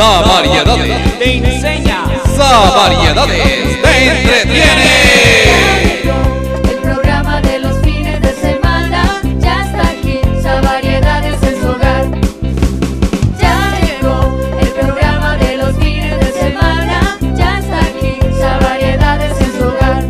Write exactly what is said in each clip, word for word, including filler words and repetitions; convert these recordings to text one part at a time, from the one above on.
Variedades te enseña, Variedades te entretiene. El programa de los fines de semana ya está aquí, Variedades en su hogar. Ya llegó el programa de los fines de semana, ya está aquí, Variedades en su hogar.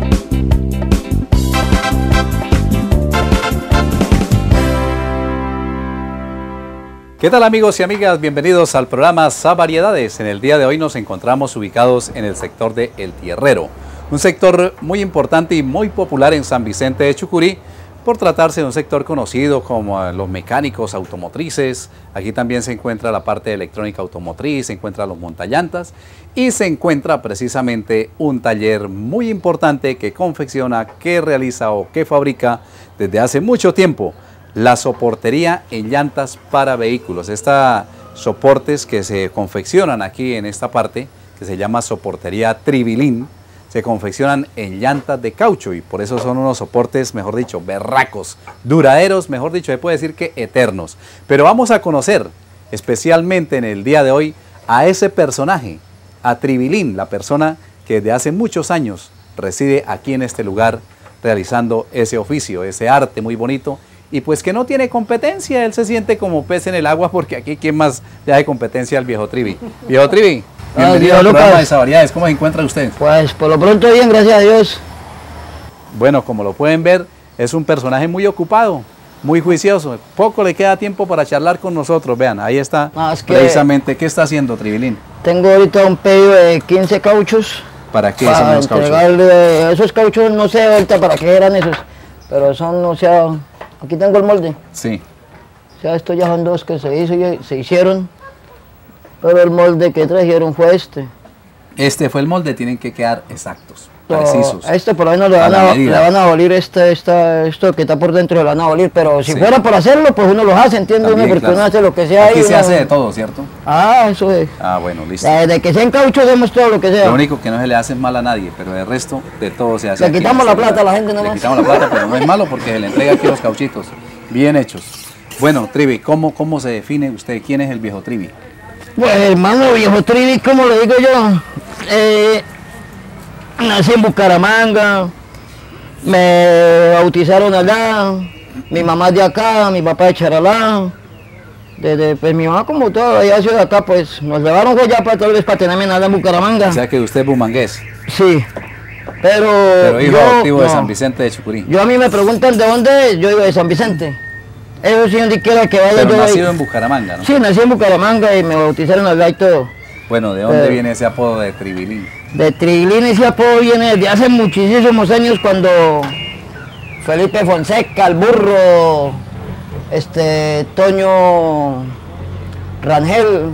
¿Qué tal, amigos y amigas? Bienvenidos al programa Variedades. En el día de hoy nos encontramos ubicados en el sector de El Tierrero, un sector muy importante y muy popular en San Vicente de Chucurí, por tratarse de un sector conocido como los mecánicos automotrices. Aquí también se encuentra la parte de electrónica automotriz, se encuentran los montallantas y se encuentra precisamente un taller muy importante que confecciona, que realiza o que fabrica desde hace mucho tiempo la soportería en llantas para vehículos. Estos soportes que se confeccionan aquí en esta parte, que se llama soportería Tribilín, se confeccionan en llantas de caucho y por eso son unos soportes, mejor dicho, berracos, duraderos, mejor dicho, se puede decir que eternos. Pero vamos a conocer especialmente en el día de hoy a ese personaje, a Tribilín, la persona que desde hace muchos años reside aquí en este lugar realizando ese oficio, ese arte muy bonito. Y pues que no tiene competencia, él se siente como pez en el agua, porque aquí quién más le da competencia al viejo Trivi. Viejo Trivi, bienvenido al programa de Variedades. ¿Cómo se encuentra usted? Pues por lo pronto bien, gracias a Dios. Bueno, como lo pueden ver, es un personaje muy ocupado, muy juicioso. Poco le queda tiempo para charlar con nosotros. Vean, ahí está No, es que precisamente. ¿Qué está haciendo Tribilín? tengo ahorita un pedido de quince cauchos. ¿Para qué Para son los cauchos? entregarle esos cauchos, no sé ahorita para qué eran esos, pero son, o sea, aquí tengo el molde. Sí. O sea, estos ya son dos que se hizo, y se hicieron, pero el molde que trajeron fue este. Este fue el molde, tienen que quedar exactos, So, precisos. a este por lo menos le a van la a, medida. le van a abolir este, esta, esto que está por dentro, le van a abolir, pero si Sí. fuera por hacerlo, pues uno los hace, entiende uno, También, porque claro. uno hace lo que sea. Aquí y se uno- hace de todo, ¿cierto? Ah, eso es. Ah, bueno, listo. Desde que sean cauchos hacemos todo lo que sea. Lo único que no se le hace mal a nadie, pero de resto de todo se hace. Le aquí en quitamos este la plata lugar. a la gente nomás. Le quitamos la plata, pero no es malo porque se le entrega aquí los cauchitos, bien hechos. Bueno, Trivi, ¿cómo, cómo se define usted? ¿Quién es el viejo Trivi? Pues hermano, viejo Trivi, como le digo yo, eh, nací en Bucaramanga, me bautizaron allá, mi mamá es de acá, mi papá de Charalá, desde, pues mi mamá como todo, ella ha sido de acá, pues nos llevaron pues, ya para tal vez para tenerme nada en Bucaramanga. O sea que usted es bumangués, Sí, pero, pero hijo yo, adoptivo de no. San Vicente de Chucurí. Yo a mí me preguntan de dónde, yo digo de San Vicente. Eso sí, donde quiera que vaya Pero yo voy. nacido en Bucaramanga, ¿no? Sí, nací en Bucaramanga y me bautizaron allá y todo. Bueno, ¿de dónde Pero- viene ese apodo de Tribilín? De Tribilín ese apodo viene desde hace muchísimos años cuando Felipe Fonseca, el burro, este Toño Rangel,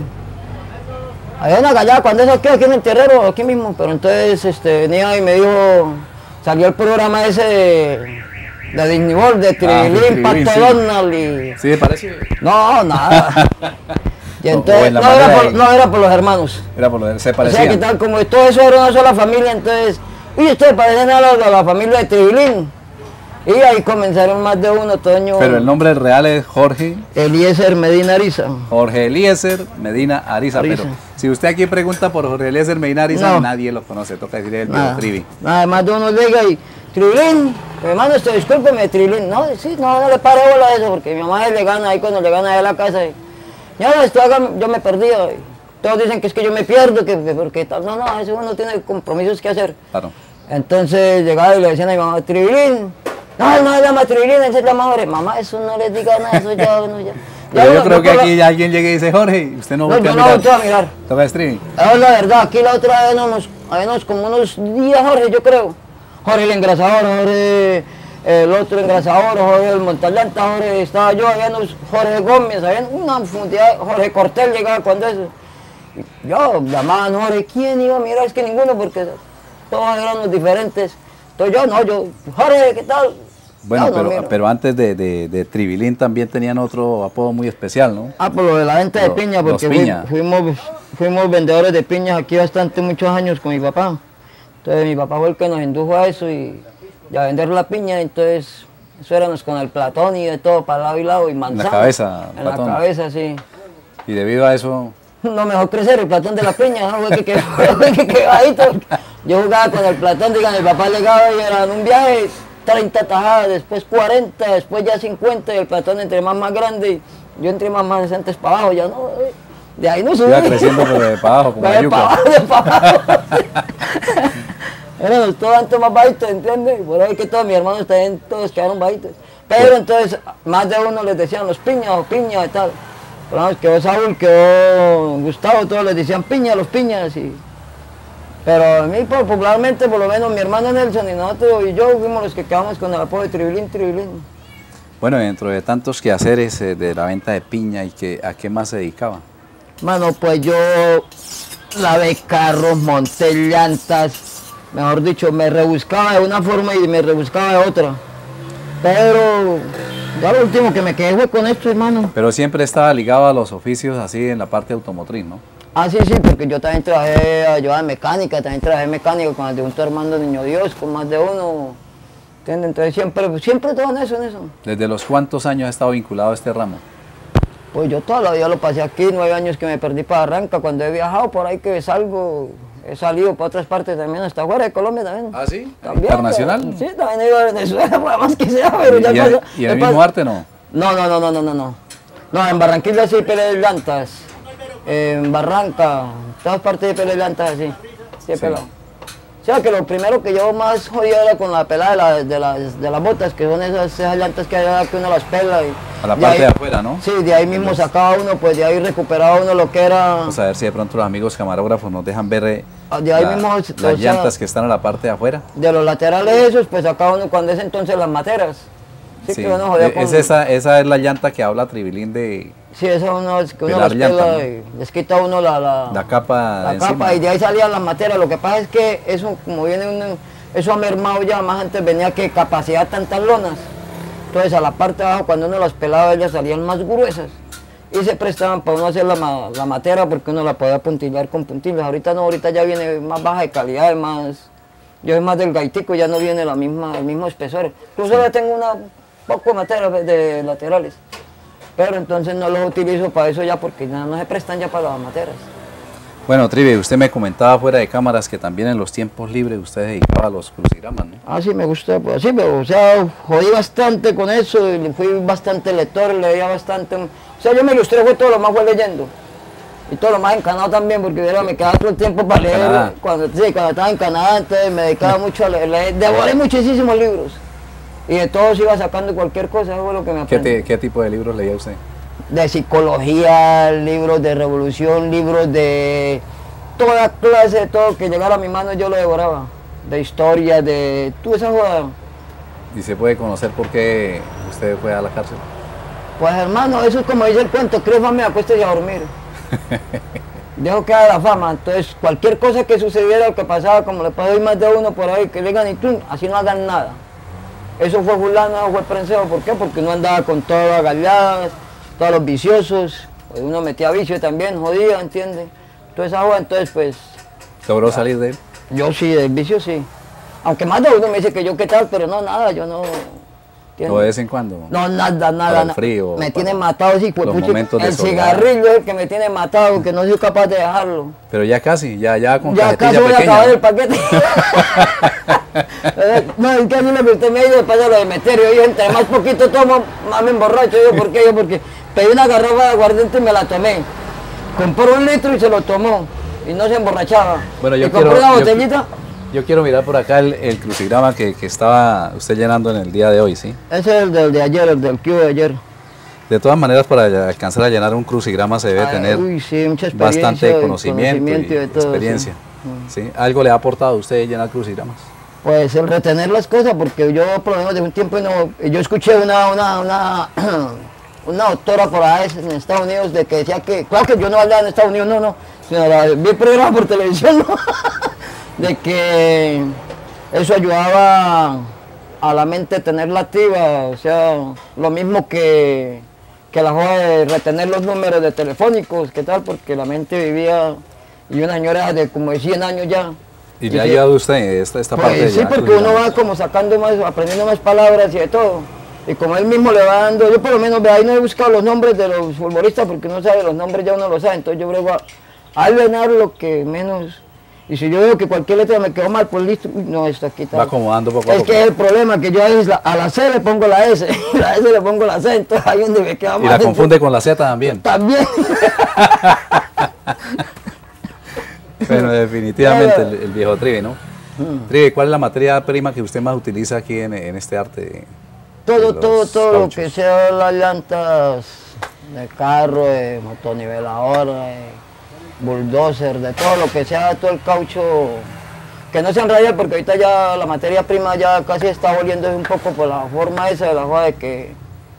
había una gallada cuando eso quedó aquí en el Tierrero, aquí mismo, pero entonces este, venía y me dijo, salió el programa ese de, de Disney World, de Tribilín, Tribilín, Pato sí. Donald y... ¿Sí le parece? No, nada. Y O- o entonces, en la no, era manera por, de- no, era por los hermanos. Era por lo de, se O sea, que parecían. tal como todo eso era una sola familia, entonces, y ustedes parecen a la, a la familia de Tribilín. Y ahí comenzaron más de uno, Toño. Pero el nombre real es Jorge, Eliezer Medina Ariza. Jorge Eliezer Medina Ariza. Ariza. Pero si usted aquí pregunta por Jorge Eliezer Medina Ariza, No. nadie lo conoce. Toca decirle el viejo Nada, Trivi. nada más de uno llega y, Tribilín, hermano, este, discúlpeme, Tribilín. No, sí, no, no le pare bola a eso, porque mi mamá le gana ahí cuando le gana a la casa. Y, ya, esto haga, yo me perdí. Y todos dicen que es que yo me pierdo, que, que porque tal. No, no, eso uno tiene compromisos que hacer. Claro. Entonces llegaba y le decían a mi mamá, Tribilín. No, no se llama Tribilín, él se llama Jorge. Mamá, eso no les diga nada, eso ya, bueno, ya. Pero Ya, yo no, creo no, que pero- aquí alguien llega y dice Jorge, y usted no No, voltea yo a no mirar. volteo a mirar. Toca es Trivi. Es la verdad, aquí la otra vez nos, habíamos como unos días, Jorge, yo creo. Jorge el engrasador, Jorge el otro engrasador, Jorge el montallanta, Jorge estaba yo, habíamos Jorge Gómez, había una fundidad, Jorge Cortel llegaba cuando eso. Y yo llamaban Jorge, ¿quién iba a mirar? Es que ninguno, porque todos éramos diferentes. Entonces yo, no, yo, Jorge, ¿qué tal? Bueno, No, no pero, miro. pero antes de, de, de Tribilín también tenían otro apodo muy especial, ¿no? Ah, por lo de la venta de Lo- piña, los porque fui- piña. fuimos, fuimos vendedores de piñas aquí bastante muchos años con mi papá. Entonces mi papá fue el que nos indujo a eso y, y a vender la piña, entonces eso éramos con el Platón y de todo para lado y lado y manzana. cabeza, En la Platón. cabeza, sí. Y debido a eso no, mejor crecer el platón de la piña, no fue que quedó que quedó bajito. Yo jugaba con el platón, digan, mi papá llegaba y era en un viaje, treinta tajadas, después cuarenta, después ya cincuenta, y el platón entre más más grande, yo entré más más decentes para abajo, ya no, de ahí no subí. Iba creciendo pero de para abajo, como de yuca. para abajo, de para abajo. Éramos todos antes más bajitos, ¿entiendes? Por ahí que todos mis hermanos también, todos quedaron bajitos. Pero entonces, más de uno les decían los piñas o piñas y tal. Pero vamos, quedó Saúl, quedó Gustavo, todos les decían piña, los piñas. Y... Pero a mí, pues, popularmente, por lo menos mi hermano Nelson y nosotros y yo fuimos los que quedamos con el apodo de Tribilín, Tribilín. Bueno, dentro de tantos quehaceres eh, de la venta de piña, ¿y que, a qué más se dedicaba? Mano, pues yo lavé carros, monté llantas, mejor dicho, me rebuscaba de una forma y me rebuscaba de otra. Pero ya lo último que me quedé fue con esto, hermano. Pero siempre estaba ligado a los oficios así en la parte automotriz, ¿no? Ah, sí, sí, porque yo también trabajé ayuda de mecánica, también trabajé mecánico con el de un Armando Niño Dios, con más de uno. ¿Entiendes? Entonces siempre, siempre todo en eso, en eso. ¿Desde los cuántos años ha estado vinculado a este ramo? Pues yo toda la vida lo pasé aquí, nueve años que me perdí para Barranca, cuando he viajado por ahí que salgo, he salido para otras partes también, hasta fuera de Colombia también. ¿Ah, sí? ¿También? ¿Internacional? Sí, también he ido a Venezuela, por más que sea, pero ¿Y, ya y, pasó. y el ya mismo pasó. arte no? No, no, no, no, no, no, no. No, en Barranquilla sí peleé llantas, en Barranca, en todas partes de peleé llantas así, sí he Sí. pelado. O sea que lo primero que yo más jodía era con la pelada de, la, de, las, de las botas, que son esas, esas llantas que, hay, que uno las pela. Y A la de parte ahí- de afuera, ¿no? Sí, de ahí mismo sacaba uno, pues de ahí recuperaba uno lo que era... Vamos a ver si de pronto los amigos camarógrafos nos dejan ver eh, De ahí la- mismo, o las sea, llantas que están a la parte de afuera. De los laterales esos, pues sacaba uno cuando es entonces las materas. Sí, Sí. que uno jodía Eh, con... es esa, esa es la llanta que habla Tribilín de Sí, eso uno, es que uno pelar las llanta, pela ¿no? y les quita a uno la... La, la capa la de capa encima. y de ahí salían las materas. Lo que pasa es que eso, como viene uno, eso ha mermado ya, más antes venía que capacidad tantas lonas. Entonces a la parte de abajo, cuando uno las pelaba, ellas salían más gruesas. Y se prestaban para uno hacer la, ma- la matera porque uno la podía puntillar con puntillas. Ahorita no, ahorita ya viene más baja de calidad, más... Yo es más del gaitico, ya no viene la misma, el mismo espesor. Incluso ya tengo una poco de matera de laterales. Pero entonces no los utilizo para eso ya porque ya no se prestan ya para las materas. Bueno, Trivi, usted me comentaba fuera de cámaras que también en los tiempos libres usted se dedicaba a los crucigramas, ¿no? Ah, sí, me gusta, pues sí, pero o sea, jodí bastante con eso, y fui bastante lector, leía bastante. O sea, yo me ilustré, fue todo lo más fue leyendo. Y todo lo más en Canadá también, porque era, me quedaba todo el tiempo para leer. Canadá. Cuando, sí, cuando estaba en Canadá, entonces me dedicaba mucho a leer, leer. Devoré muchísimos libros. Y de todos iba sacando cualquier cosa, eso fue lo que me ¿Qué, aprendí. te- qué tipo de libros leía usted? De psicología, libros de revolución, libros de toda clase, de todo que llegara a mi mano yo lo devoraba. De historia, de toda esa joda. ¿Y se puede conocer por qué usted fue a la cárcel? Pues hermano, eso es como dice el cuento, creo fama, acuéstese a dormir. Dejo que haga la fama, entonces cualquier cosa que sucediera o que pasaba, como le pasó a más de uno por ahí, que digan y tú, así no hagan nada. Eso fue fulano, eso fue prenseo, ¿por qué? Porque uno andaba con todas las galladas, todos los viciosos, pues uno metía vicio también, jodía, ¿entiendes? Toda esa joda, entonces pues, ¿Logró salir de él? yo sí, del vicio sí. Aunque más de uno me dice que yo qué tal, pero no, nada, yo no... ¿entiendes? ¿O de vez en cuando? No, nada, nada. Para el na- frío, me para tiene matado, sí, pues, los pucha, momentos de el soledad. cigarrillo es el que me tiene matado, que no soy capaz de dejarlo. Pero ya casi, ya, ya con Ya cajetilla casi voy a pequeña, acabar ¿no? el paquete. No, es que a mí lo que usted me dijo después de lo de Meterio, yo entre más poquito tomo, más me emborracho. Yo, ¿por qué? Yo, porque pedí una garrafa de aguardiente y me la tomé. Compró un litro y se lo tomó, y no se emborrachaba. Bueno, yo y compré quiero- una yo- botellita, Yo quiero mirar por acá el, el crucigrama que, que estaba usted llenando en el día de hoy, ¿sí? ese es el del de ayer, el del cubo de ayer. De todas maneras, para alcanzar a llenar un crucigrama se debe Ay, tener uy, sí, mucha experiencia, bastante y conocimiento, conocimiento y y de todo, experiencia. sí. ¿Sí? ¿Algo le ha aportado a usted llenar crucigramas? Pues el retener las cosas, porque yo por lo menos de un tiempo no, yo escuché una, una, una, una doctora por ahí en Estados Unidos de que decía que, claro que yo no hablaba en Estados Unidos, no, no, sino la, vi el programa por televisión, ¿no? De que eso ayudaba a la mente tenerla activa, o sea, lo mismo que, que la joda de retener los números de telefónicos, ¿qué tal? Porque la mente vivía, y una señora de como de cien años ya. ¿Y le ha sí, ayudado a usted esta, esta parte de pues sí, llenar porque uno crucigramas? va como sacando más, aprendiendo más palabras y de todo. Y como él mismo le va dando, yo por lo menos ve ahí no he buscado los nombres de los futbolistas porque uno sabe los nombres, ya uno lo sabe, entonces yo brego a, a alvenar lo que menos, y si yo veo que cualquier letra me quedó mal, pues listo, no, esto aquí está. Va acomodando poco a Es poco. que es el problema, que yo a veces la- a la C le pongo la S, y a la S le pongo la C, entonces ahí donde me queda mal. Y la confunde con la Z también. También. Bueno, definitivamente el, el viejo Trivi, ¿no? Trivi, ¿cuál es la materia prima que usted más utiliza aquí en, en este arte? de- Todo, de todo, los todo lo cauchos? que sea las llantas de carro, de motonivelador, de bulldozer, de todo lo que sea, todo el caucho, que no se enraya porque ahorita ya la materia prima ya casi está volviendo un poco por la forma esa de la joda de que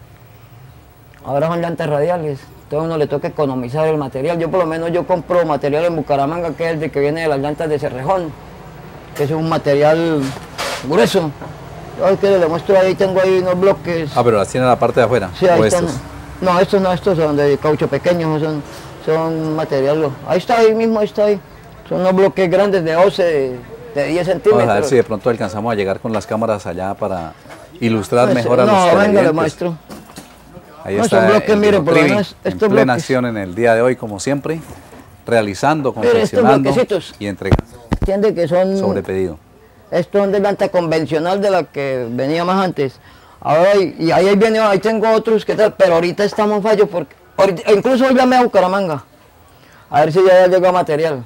ahora son llantas radiales, entonces a uno le toca economizar el material. Yo por lo menos yo compro material en Bucaramanga que es el de que viene de las llantas de Cerrejón, que es un material grueso. Yo que le muestro ahí, tengo ahí unos bloques. Ah, pero las tiene en la parte de afuera. Sí, ahí o están. estos. No, estos no, estos son de caucho pequeños, son, son material. Ahí está, ahí mismo, ahí está ahí. Son unos bloques grandes de once, de, de diez centímetros. Vamos a ver si de pronto alcanzamos a llegar con las cámaras allá para ilustrar Pues, mejor a no, los venga, le televidentes. muestro. Ahí No, está son bloques, el mire, viejo por lo Trivi, menos en estos plena bloques. acción en el día de hoy, como siempre, realizando, Mire, estos confeccionando bloquecitos. y entregando Entiende que son. sobre pedido. Estos son de llanta convencional de la que venía más antes. Ahora, y y ahí viene, ahí tengo otros que tal, pero ahorita estamos en fallo porque, ahorita- incluso hoy llamé a Bucaramanga, a ver si ya llegó material.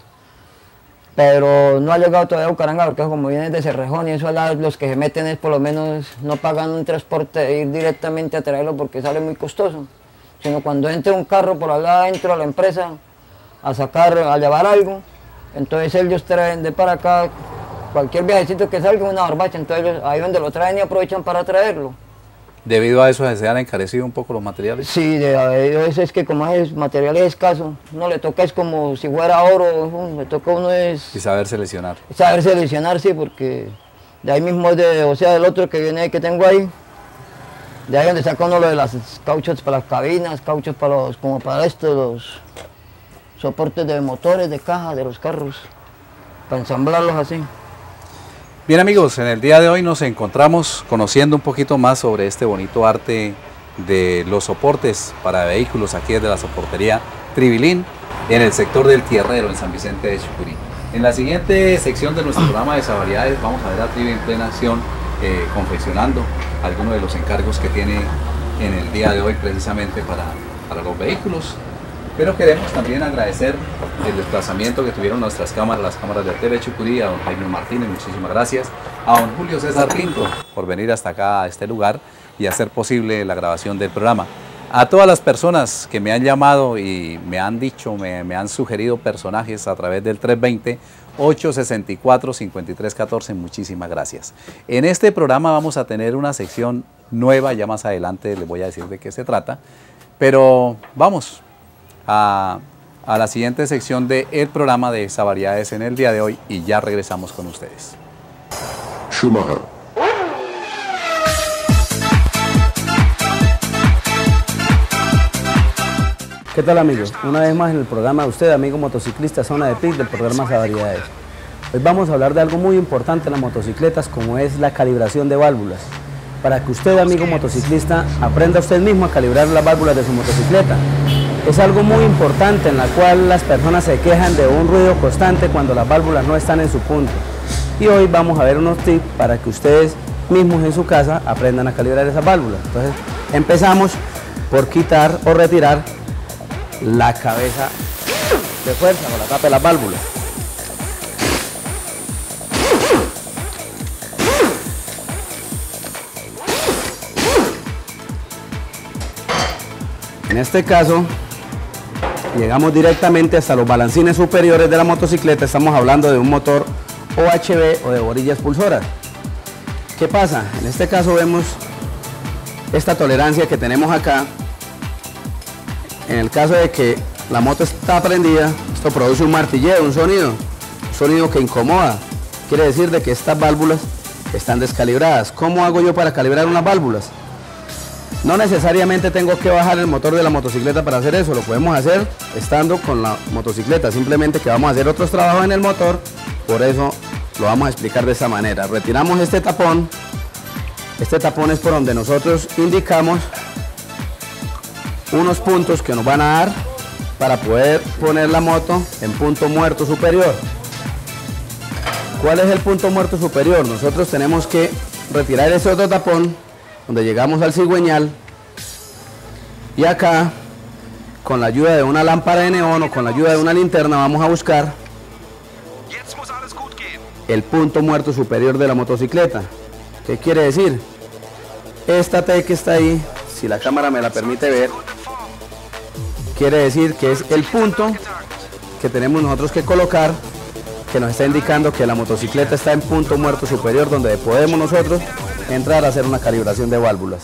Pero no ha llegado todavía a Bucaramanga porque como viene de Cerrejón y eso la- los que se meten es por lo menos no pagan un transporte de ir directamente a traerlo porque sale muy costoso. Sino cuando entre un carro por allá adentro a la empresa a sacar, a llevar algo, entonces ellos traen de para acá cualquier viajecito que salga una barbacha, entonces ellos ahí donde lo traen y aprovechan para traerlo. Debido a eso se han encarecido un poco los materiales. Sí, de, a veces es que como es material es escaso, no le toca es como si fuera oro, um, le toca a uno es Y saber seleccionar. saber seleccionar, sí, porque de ahí mismo es de, o sea, del otro que viene ahí que tengo ahí, de ahí donde saca uno lo de las cauchos para las cabinas, cauchos para los, como para estos, los soportes de motores, de caja de los carros, para ensamblarlos así. Bien amigos, en el día de hoy nos encontramos conociendo un poquito más sobre este bonito arte de los soportes para vehículos aquí desde la soportería Tribilín en el sector del Tierrero en San Vicente de Chucurí. En la siguiente sección de nuestro programa de Sabariedades vamos a ver a Trivi en plena acción eh, confeccionando algunos de los encargos que tiene en el día de hoy precisamente para, para los vehículos. Pero queremos también agradecer el desplazamiento que tuvieron nuestras cámaras, las cámaras de T V Chucurí, a don Jaime Martínez, muchísimas gracias, a don Julio César Pinto por venir hasta acá a este lugar y hacer posible la grabación del programa. A todas las personas que me han llamado y me han dicho, me, me han sugerido personajes a través del tres veinte, ocho sesenta y cuatro, cincuenta y tres catorce, muchísimas gracias. En este programa vamos a tener una sección nueva, ya más adelante les voy a decir de qué se trata, pero vamos a, a la siguiente sección del programa de Sabariedades en el día de hoy y ya regresamos con ustedes. Schumacher. ¿Qué tal amigos? Una vez más en el programa de usted, amigo motociclista, Zona de P I C del programa Sabariedades. Hoy vamos a hablar de algo muy importante en las motocicletas como es la calibración de válvulas. Para que usted, amigo motociclista, aprenda usted mismo a calibrar las válvulas de su motocicleta. Es algo muy importante en la cual las personas se quejan de un ruido constante cuando las válvulas no están en su punto. Y hoy vamos a ver unos tips para que ustedes mismos en su casa aprendan a calibrar esas válvulas. Entonces empezamos por quitar o retirar la cabeza de fuerza o la tapa de las válvulas. En este caso, llegamos directamente hasta los balancines superiores de la motocicleta. Estamos hablando de un motor O H V o de borillas expulsoras. ¿Qué pasa? En este caso vemos esta tolerancia que tenemos acá. En el caso de que la moto está prendida, esto produce un martilleo, un sonido, un sonido que incomoda. Quiere decir de que estas válvulas están descalibradas. ¿Cómo hago yo para calibrar unas válvulas? No necesariamente tengo que bajar el motor de la motocicleta para hacer eso, lo podemos hacer estando con la motocicleta, simplemente que vamos a hacer otros trabajos en el motor, por eso lo vamos a explicar de esta manera. Retiramos este tapón Este tapón es por donde nosotros indicamos unos puntos que nos van a dar para poder poner la moto en punto muerto superior. ¿Cuál es el punto muerto superior? Nosotros tenemos que retirar ese otro tapón donde llegamos al cigüeñal y acá con la ayuda de una lámpara de neón o con la ayuda de una linterna vamos a buscar el punto muerto superior de la motocicleta. ¿Qué quiere decir? Esta T que está ahí, si la cámara me la permite ver, quiere decir que es el punto que tenemos nosotros que colocar, que nos está indicando que la motocicleta está en punto muerto superior, donde podemos nosotros entrar a hacer una calibración de válvulas.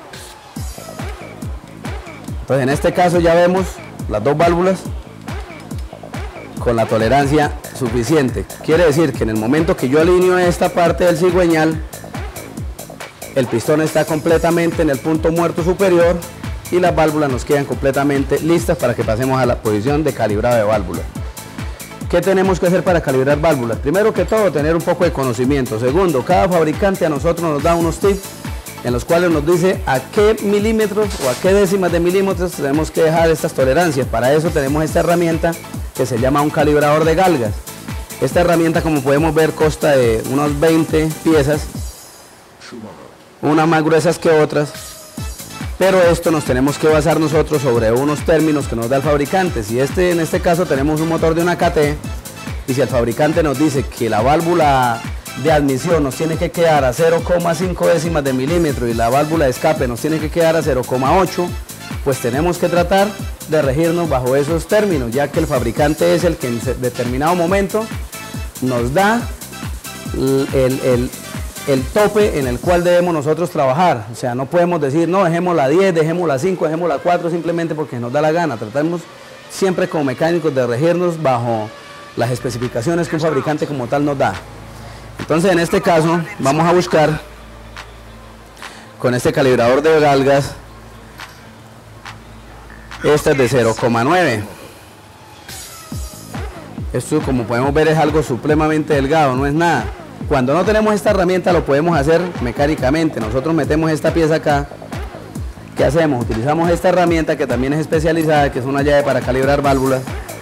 Entonces en este caso ya vemos las dos válvulas con la tolerancia suficiente. Quiere decir que en el momento que yo alineo esta parte del cigüeñal, el pistón está completamente en el punto muerto superior y las válvulas nos quedan completamente listas para que pasemos a la posición de calibrado de válvulas. ¿Qué tenemos que hacer para calibrar válvulas? Primero que todo, tener un poco de conocimiento. Segundo, cada fabricante a nosotros nos da unos tips en los cuales nos dice a qué milímetros o a qué décimas de milímetros tenemos que dejar estas tolerancias. Para eso tenemos esta herramienta que se llama un calibrador de galgas. Esta herramienta, como podemos ver, consta de unos veinte piezas, unas más gruesas que otras, pero esto nos tenemos que basar nosotros sobre unos términos que nos da el fabricante. Si este, en este caso tenemos un motor de una K T, y si el fabricante nos dice que la válvula de admisión nos tiene que quedar a cero coma cinco décimas de milímetro y la válvula de escape nos tiene que quedar a cero coma ocho, pues tenemos que tratar de regirnos bajo esos términos, ya que el fabricante es el que en determinado momento nos da el, el, el, el tope en el cual debemos nosotros trabajar. O sea, no podemos decir, no, dejemos la diez, dejemos la cinco, dejemos la cuatro, simplemente porque nos da la gana. Tratamos siempre como mecánicos de regirnos bajo las especificaciones que un fabricante como tal nos da. Entonces, en este caso, vamos a buscar con este calibrador de galgas. Este es de cero coma nueve. Esto, como podemos ver, es algo supremamente delgado, no es nada. Cuando no tenemos esta herramienta lo podemos hacer mecánicamente. Nosotros metemos esta pieza acá. ¿Qué hacemos? Utilizamos esta herramienta que también es especializada, que es una llave para calibrar válvulas.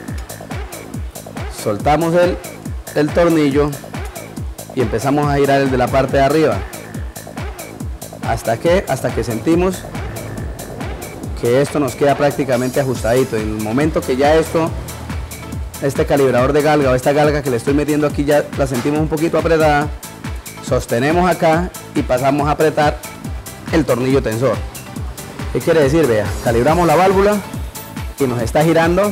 Soltamos el, el tornillo y empezamos a girar el de la parte de arriba. ¿Hasta qué? Hasta que sentimos que esto nos queda prácticamente ajustadito. En el momento que ya esto, este calibrador de galga o esta galga que le estoy metiendo aquí ya la sentimos un poquito apretada, sostenemos acá y pasamos a apretar el tornillo tensor. ¿Qué quiere decir? Vea, calibramos la válvula y nos está girando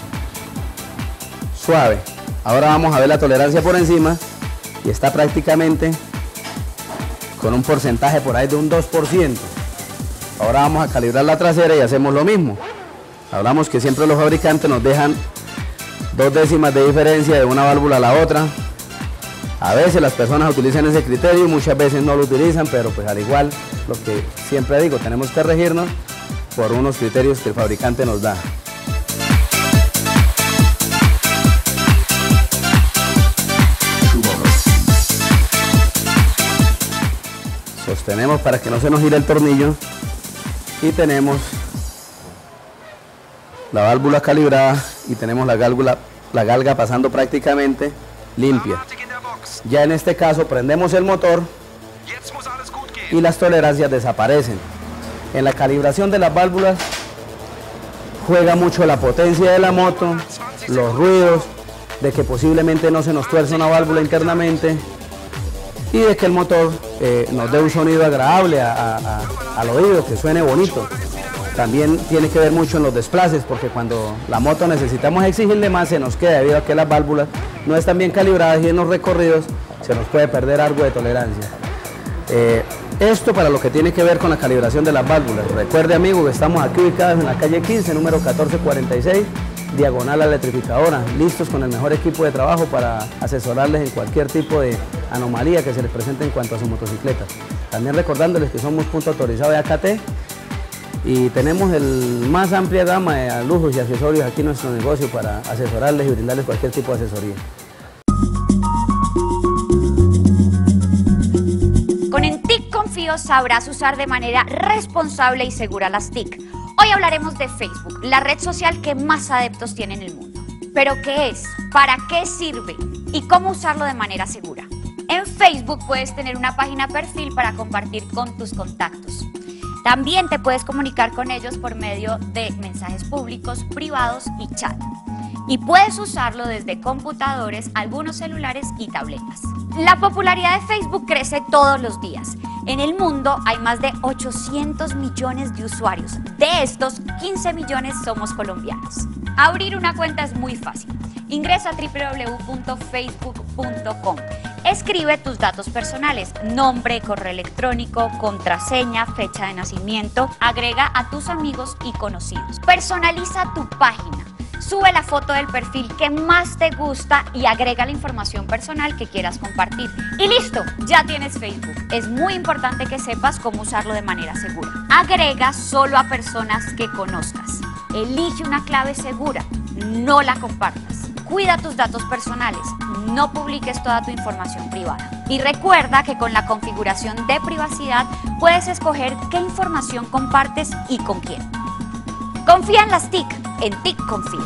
suave. Ahora vamos a ver la tolerancia por encima y está prácticamente con un porcentaje por ahí de un dos por ciento. Ahora vamos a calibrar la trasera y hacemos lo mismo. Hablamos que siempre los fabricantes nos dejan dos décimas de diferencia de una válvula a la otra. A veces las personas utilizan ese criterio y muchas veces no lo utilizan, pero pues al igual, lo que siempre digo, tenemos que regirnos por unos criterios que el fabricante nos da. Sostenemos para que no se nos gire el tornillo y tenemos la válvula calibrada y tenemos la galga, la galga pasando prácticamente limpia. Ya en este caso prendemos el motor y las tolerancias desaparecen. En la calibración de las válvulas juega mucho la potencia de la moto, los ruidos, de que posiblemente no se nos tuerce una válvula internamente y de que el motor eh, nos dé un sonido agradable a, a, a, al oído, que suene bonito. También tiene que ver mucho en los desplaces, porque cuando la moto necesitamos exigirle más, se nos queda debido a que las válvulas no están bien calibradas y en los recorridos se nos puede perder algo de tolerancia. Eh, esto para lo que tiene que ver con la calibración de las válvulas. Recuerde, amigo, que estamos aquí ubicados en la calle quince, número catorce cuarenta y seis, diagonal a la electrificadora, listos con el mejor equipo de trabajo para asesorarles en cualquier tipo de anomalía que se les presente en cuanto a su motocicleta. También recordándoles que somos punto autorizado de A K T y tenemos el más amplia gama de lujos y accesorios aquí en nuestro negocio para asesorarles y brindarles cualquier tipo de asesoría. Con Enticom confío sabrás usar de manera responsable y segura las T I C. Hoy hablaremos de Facebook, la red social que más adeptos tiene en el mundo. ¿Pero qué es? ¿Para qué sirve? ¿Y cómo usarlo de manera segura? En Facebook puedes tener una página perfil para compartir con tus contactos. También te puedes comunicar con ellos por medio de mensajes públicos, privados y chat. Y puedes usarlo desde computadores, algunos celulares y tabletas. La popularidad de Facebook crece todos los días. En el mundo hay más de ochocientos millones de usuarios. De estos, quince millones somos colombianos. Abrir una cuenta es muy fácil. Ingresa a w w w punto facebook punto com. Escribe tus datos personales, nombre, correo electrónico, contraseña, fecha de nacimiento. Agrega a tus amigos y conocidos. Personaliza tu página. Sube la foto del perfil que más te gusta y agrega la información personal que quieras compartir. Y listo, ya tienes Facebook. Es muy importante que sepas cómo usarlo de manera segura. Agrega solo a personas que conozcas. Elige una clave segura, no la compartas. Cuida tus datos personales, no publiques toda tu información privada. Y recuerda que con la configuración de privacidad puedes escoger qué información compartes y con quién. Confía en las T I C, en T I C confía.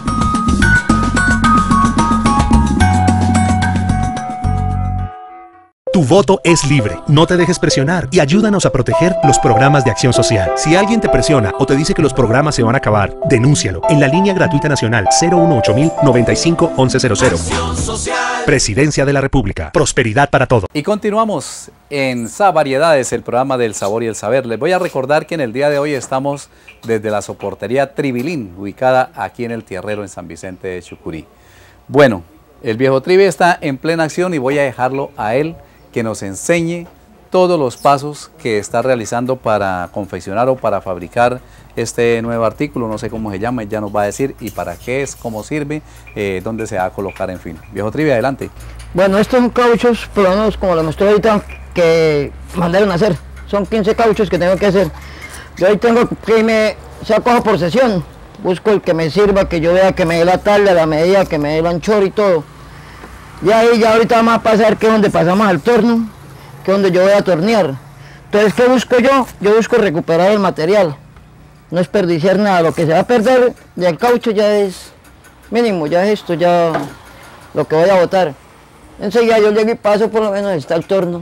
Tu voto es libre, no te dejes presionar y ayúdanos a proteger los programas de acción social. Si alguien te presiona o te dice que los programas se van a acabar, denúncialo en la línea gratuita nacional cero uno ocho mil noventa y cinco once cero cero. Presidencia de la República. Prosperidad para todos. Y continuamos en Sabariedades, el programa del sabor y el saber. Les voy a recordar que en el día de hoy estamos desde la soportería Tribilín, ubicada aquí en el Tierrero, en San Vicente de Chucurí. Bueno, el viejo Trivi está en plena acción y voy a dejarlo a él que nos enseñe todos los pasos que está realizando para confeccionar o para fabricar este nuevo artículo, no sé cómo se llama, ya nos va a decir y para qué es, cómo sirve, eh, dónde se va a colocar, en fin. Viejo Trivi, adelante. Bueno, estos son cauchos, por lo menos como lo mostré ahorita, que mandaron a hacer. Son quince cauchos que tengo que hacer. Yo ahí tengo que me saco por sesión, busco el que me sirva, que yo vea que me dé la talla, la medida, que me dé el anchor y todo. Y ahí ya ahorita vamos a pasar que es donde pasamos al torno, que es donde yo voy a tornear. Entonces, ¿qué busco yo? Yo busco recuperar el material, no desperdiciar nada. Lo que se va a perder del caucho ya es mínimo, ya es esto, ya lo que voy a botar. Enseguida yo llego y paso, por lo menos está el torno.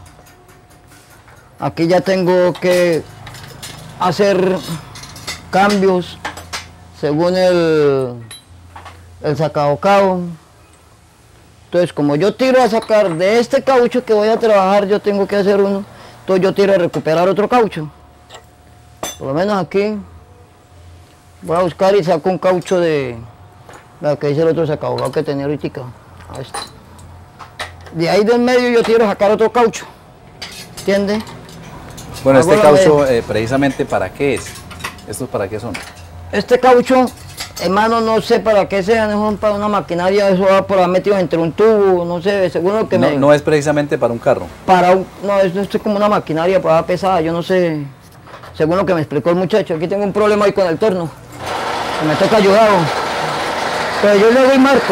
Aquí ya tengo que hacer cambios según el, el sacabocado. Entonces, como yo tiro a sacar de este caucho que voy a trabajar, yo tengo que hacer uno, entonces yo tiro a recuperar otro caucho. Por lo menos aquí voy a buscar y saco un caucho de la que dice el otro sacabocado que tenía ahorita. Este. De ahí del medio yo tiro a sacar otro caucho, ¿entiendes? Bueno, Hago este la caucho, eh, precisamente, ¿para qué es? ¿Estos para qué son? Este caucho, hermano, no sé para qué sea, no es para una maquinaria, eso va por ahí metido entre un tubo, no sé, según lo que no, me... no es precisamente para un carro. Para un, no, esto es como una maquinaria para pesada, yo no sé, según lo que me explicó el muchacho. Aquí tengo un problema ahí con el torno, que me toca ayudado, pero yo le doy marco.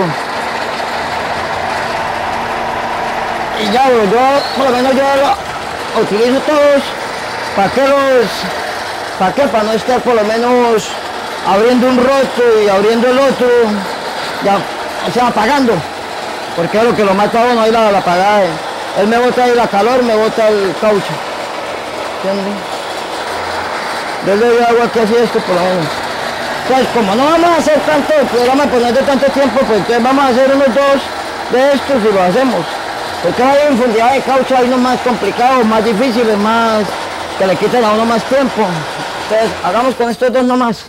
Y ya, bro, yo, por lo menos yo lo utilizo todos, ¿para qué los, para qué? Para no estar por lo menos abriendo un roto y abriendo el otro, ya, o sea, apagando, porque es lo que lo mata a uno, ahí la, la apagada. Él me bota ahí la calor, me bota el caucho, ¿entiendes? Yo le doy agua que así esto por lo menos. Entonces, como no vamos a hacer tanto, el programa pues no es de tanto tiempo, pues entonces vamos a hacer unos dos de estos y lo hacemos. Porque hay infinidad de caucho, hay unos más complicados, más difíciles, más que le quitan a uno más tiempo. Entonces, hagamos con estos dos nomás.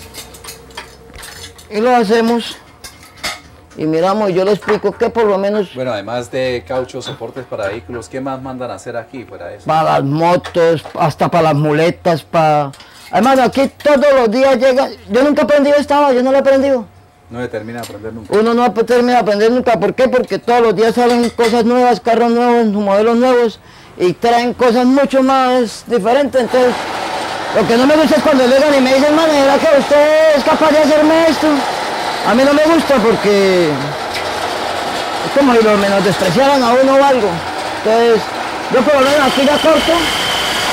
Y lo hacemos y miramos, y yo le explico que por lo menos... Bueno, además de cauchos, soportes para vehículos, ¿qué más mandan a hacer aquí fuera eso? Para las motos, hasta para las muletas, para... Hermano, aquí todos los días llega... Yo nunca he aprendido esta, yo no lo he aprendido. No se termina de aprender nunca. Uno no termina de aprender nunca. ¿Por qué? Porque todos los días salen cosas nuevas, carros nuevos, modelos nuevos, y traen cosas mucho más diferentes. Entonces, lo que no me gusta es cuando llegan y me dicen, man, ¿verdad que usted es capaz de hacerme esto? A mí no me gusta porque es como si lo menospreciaran a uno o algo. Entonces, yo por lo menos aquí ya corto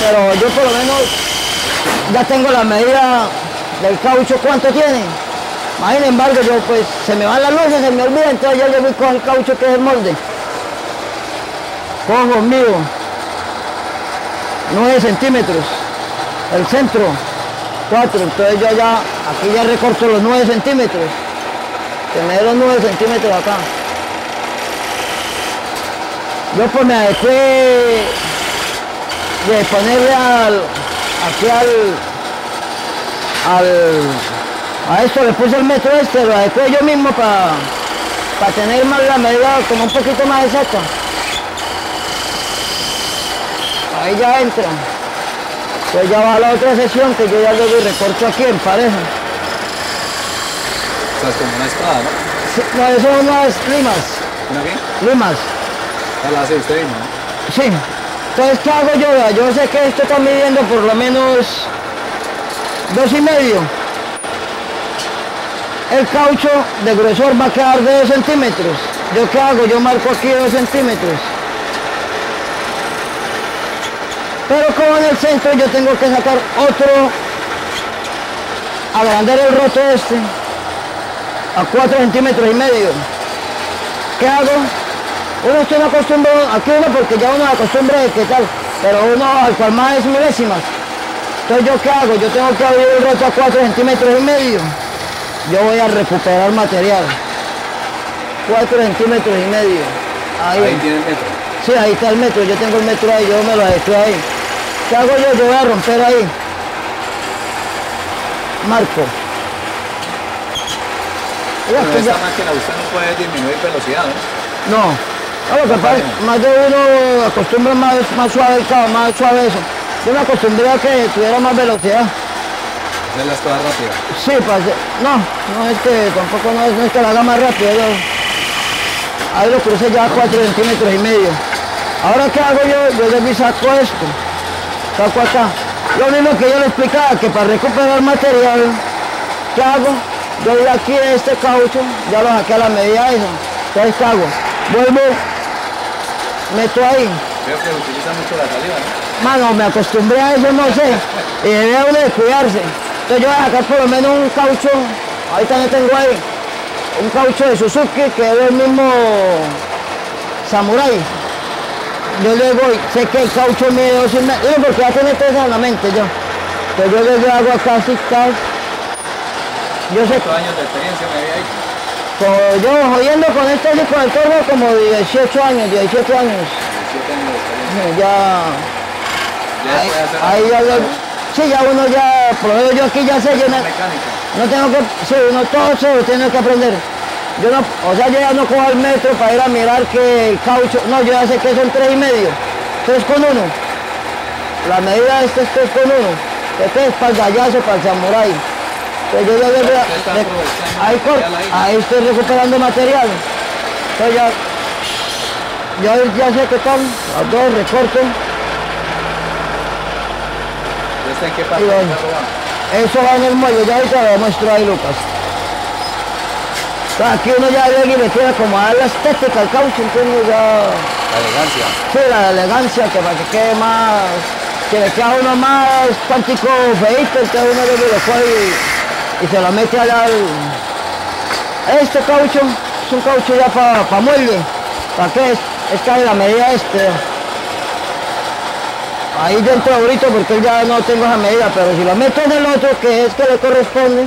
pero yo por lo menos ya tengo la medida del caucho, ¿cuánto tiene? Más sin embargo, yo pues se me van las luces, se me olvida, entonces yo le voy con el caucho que es el molde. Cojo mío, nueve centímetros, el centro, cuatro, entonces yo ya, aquí ya recorto los nueve centímetros, que me dé los nueve centímetros acá. Yo pues me adecué de ponerle al, aquí al, al, a esto le puse el metro este, lo adecué yo mismo para para tener más la medida como un poquito más exacta. Ahí ya entra. Pues ya va a la otra sección que yo ya luego recorto aquí en pareja. O sea, es como una espada, ¿no? Sí, no, eso son unas limas. ¿Una qué? Limas. Ya la hace usted mismo, ¿no? Sí. Entonces, ¿qué hago yo? Yo sé que esto está midiendo por lo menos dos y medio. El caucho de grosor va a quedar de dos centímetros. ¿Yo qué hago? Yo marco aquí dos centímetros. Pero como en el centro yo tengo que sacar otro, agrandar el roto este a cuatro centímetros y medio. ¿Qué hago? Uno estoy acostumbrado, aquí uno porque ya uno acostumbra de qué tal, pero uno al cual más es milésimas. Entonces yo qué hago, yo tengo que abrir el roto a cuatro centímetros y medio. Yo voy a recuperar material. cuatro centímetros y medio. Ahí, ahí tiene el metro. Sí, ahí está el metro, yo tengo el metro ahí, yo me lo adecué ahí. ¿Qué hago yo? Yo voy a romper ahí. Marco. Pero en esta máquina usted no puede disminuir velocidad, ¿no? No. No, lo que pasa es que más de uno acostumbra más, más suave el cabo, más suave eso. Yo me acostumbré a que tuviera más velocidad. ¿Es la espada rápida? Sí, para hacer- no, no es que tampoco no es, no es que la haga más rápido. Yo, ahí lo crucé ya a cuatro centímetros y medio. Ahora ¿qué hago yo? Yo le saco esto, saco acá. Lo mismo que yo le explicaba, que para recuperar material, ¿qué hago? Yo de aquí de este caucho, ya lo saqué a la medida esa. Entonces ¿qué hago? Vuelvo, meto ahí. Veo que utiliza mucho la saliva, ¿no? Mano, me acostumbré a eso, no sé, y debe uno de cuidarse. Entonces yo voy a sacar por lo menos un caucho, ahorita no tengo ahí, un caucho de Suzuki que es el mismo Samurai. Yo le voy, sé que el caucho mide dos y medio, porque ya tiene todo eso en la mente yo. Entonces yo le hago acá así, tal. Yo sé, ¿Cuántos años de experiencia me había hecho? como yo jodiendo con esto y con el torno como dieciocho años, diecisiete años. diecisiete años de experiencia. Sí, ya... Ya Ahí, puede hacer ahí ya algo, le- ¿no? sí, ya uno ya, por lo menos yo aquí ya sé, yo no, Mecánica. no tengo que, sí, uno todo se lo tiene que aprender. Yo no, o sea, yo ya no cojo el metro para ir a mirar que el caucho, no, yo ya sé que son tres y medio, tres con uno. La medida de este es tres con uno, este es para el gallazo, para el Samurai. Entonces yo ya le voy a- Usted está le- aprovechando ahí, cor- material ahí. ahí estoy recuperando material. Entonces ya, yo ya sé que están, los dos recorto. ¿Ya está en qué parte Ahí del va. carro va? Eso va en el muelle, ya ahorita lo muestro ahí, Lucas. Entonces, aquí uno ya llega y le quiere como dar la estética al caucho, entonces ya... La elegancia. Sí, la elegancia, que para que quede más... Que le queda a uno más cuántico feíto, entonces uno le lo coge y, y se lo mete allá al... Este caucho es un caucho ya para pa muelle. ¿Para qué es? Esta es la medida este. Ahí yo entro ahorita porque ya no tengo esa medida, pero si lo meto en el otro, que es que le corresponde,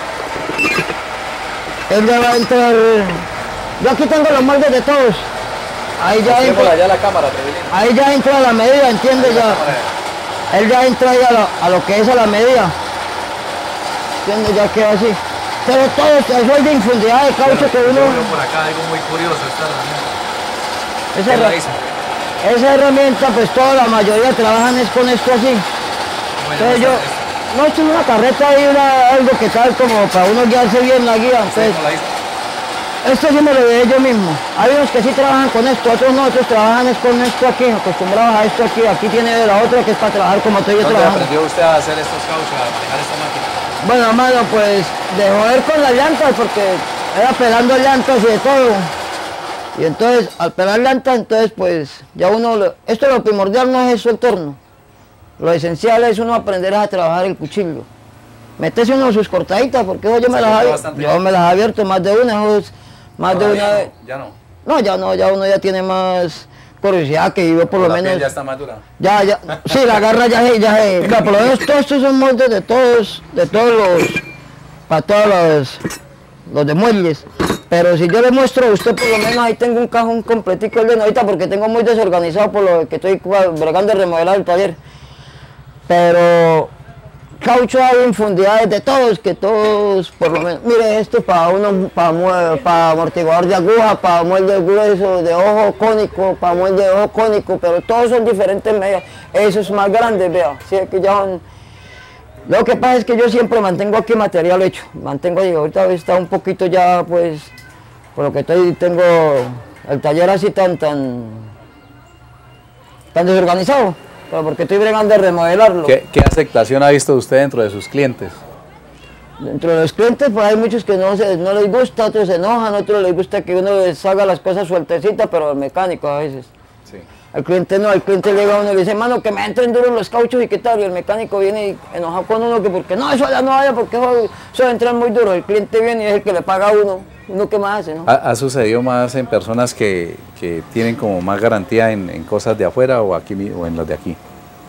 él ya va a entrar. Yo aquí tengo los moldes de todos. Ahí ya Mostrémosla entra, allá a la cámara, Trevelin. ahí ya entra la medida, ¿entiendes? Ahí la Ya, cámara. él ya entra ahí a lo, a lo que es a la medida. ¿Entiendes? Ya queda así. Pero todo eso es de infundidad de caucho que Yo uno... veo por acá algo muy curioso esta herramienta. Esa, ¿Quién la herra- hizo? esa herramienta, pues toda la mayoría trabajan es con esto así. Bueno, Entonces yo, esta- no, esto es una carreta ahí, una- algo que tal como para uno guiarse bien la guía. esta- Entonces, ¿cómo la hizo? esto sí me lo de yo mismo. Hay unos que sí trabajan con esto, otros no, otros trabajan es con esto aquí, acostumbrados a esto aquí. Aquí tiene la otra que es para trabajar como estoy yo ¿Dónde trabajando. aprendió usted a hacer estos cauchos, a manejar esta máquina? Bueno, hermano, pues de joder con las llantas, porque era pelando llantas y de todo. Y entonces, al pelar llantas, entonces pues ya uno, lo- esto lo primordial no es eso el torno. Lo esencial es uno aprender a trabajar el cuchillo. Métese uno sus cortaditas, porque yo, me las, he, yo me las he abierto más de una, esos, más de una vez. No, ya no. No, ya no, ya uno ya tiene más curiosidad que yo por lo la menos. Ya está más dura. Ya, ya, sí, la garra ya es, ya es. Pero por lo menos todos estos son moldes de todos, de todos los, para todos los, los de muebles. Pero si yo le muestro a usted, por lo menos ahí tengo un cajón completico de ahorita, porque tengo muy desorganizado por lo que estoy bregando de remodelar el taller. Pero caucho hay infundiedades de todos, que todos, por lo menos, mire esto para uno, para, para amortiguador de aguja, para muelle grueso, de ojo cónico, para muelle de ojo cónico, pero todos son diferentes medidas. Esos más grandes, vea, ¿sí? Que ya son... Lo que pasa es que yo siempre mantengo aquí material hecho, mantengo ahí, ahorita está un poquito ya, pues, por lo que estoy, tengo el taller así tan, tan, tan desorganizado. Pero porque estoy bregando de remodelarlo. ¿Qué, ¿Qué aceptación ha visto usted dentro de sus clientes? Dentro de los clientes, pues hay muchos que no, se, no les gusta, otros se enojan, otros les gusta que uno les haga las cosas sueltecitas, pero el mecánico a veces. Sí. Al cliente no, al cliente llega uno y le dice, mano, que me entren duros los cauchos y qué tal, y el mecánico viene enojado con uno, que porque no, eso allá no vaya, porque eso, eso entran muy duro. El cliente viene y es el que le paga a uno, uno que más hace, ¿no? ¿Ha, ha sucedido más en personas que, que tienen como más garantía en, en cosas de afuera o aquí o en las de aquí?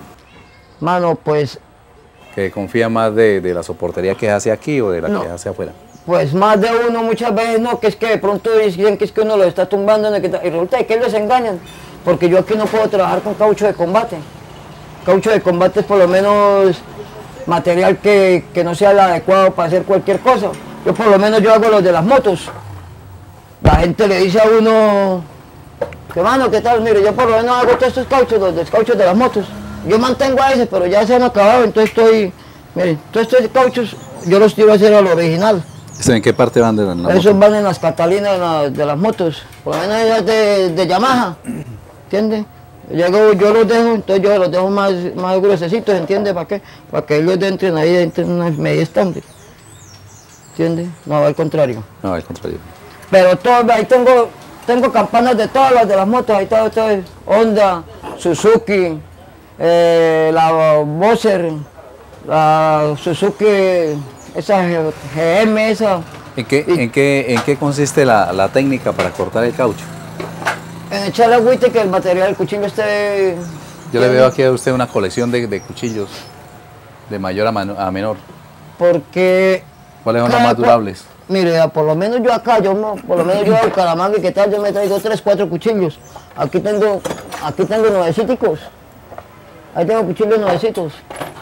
Mano, pues... ¿Que confía más de, de la soportería que hace aquí o de la no, que hace afuera? Pues más de uno muchas veces no, que es que de pronto dicen que es que uno lo está tumbando y resulta que ellos engañan, porque yo aquí no puedo trabajar con caucho de combate. Caucho de combate es por lo menos material que, que no sea el adecuado para hacer cualquier cosa. Yo por lo menos yo hago los de las motos. La gente le dice a uno, que mano, ¿qué tal? Mire, yo por lo menos hago todos estos cauchos, los de cauchos de las motos. Yo mantengo a ese, pero ya se han acabado, entonces estoy, miren, todos estos cauchos yo los tiro a hacer al original. ¿En qué parte van de la, la Esos moto? van en las Catalinas de, la, de las motos, por lo menos esas de, de Yamaha, ¿entiendes? Llego, yo los dejo, entonces yo los dejo más, más gruesecitos, ¿entiendes? ¿Para qué? Para que ellos entren ahí, entren en una media estándar, ¿entiendes? No, al contrario. No, al contrario. Pero todo, ahí tengo, tengo campanas de todas las de las motos, ahí está, todo, Honda, Suzuki, eh, la Boxer, la Suzuki, esa G M, esa. ¿En qué, y, en qué, en qué consiste la, la técnica para cortar el caucho? En echarle agüita y que el material del cuchillo esté... Yo le veo aquí a usted una colección de, de cuchillos de mayor a, mano, a menor. Porque... ¿Cuáles son los más durables? Mire, por lo menos yo acá, yo no, por lo menos yo al Caramanga y qué tal, yo me traigo tres, cuatro cuchillos. Aquí tengo, aquí tengo nuevecitos. Ahí tengo cuchillos nuevecitos.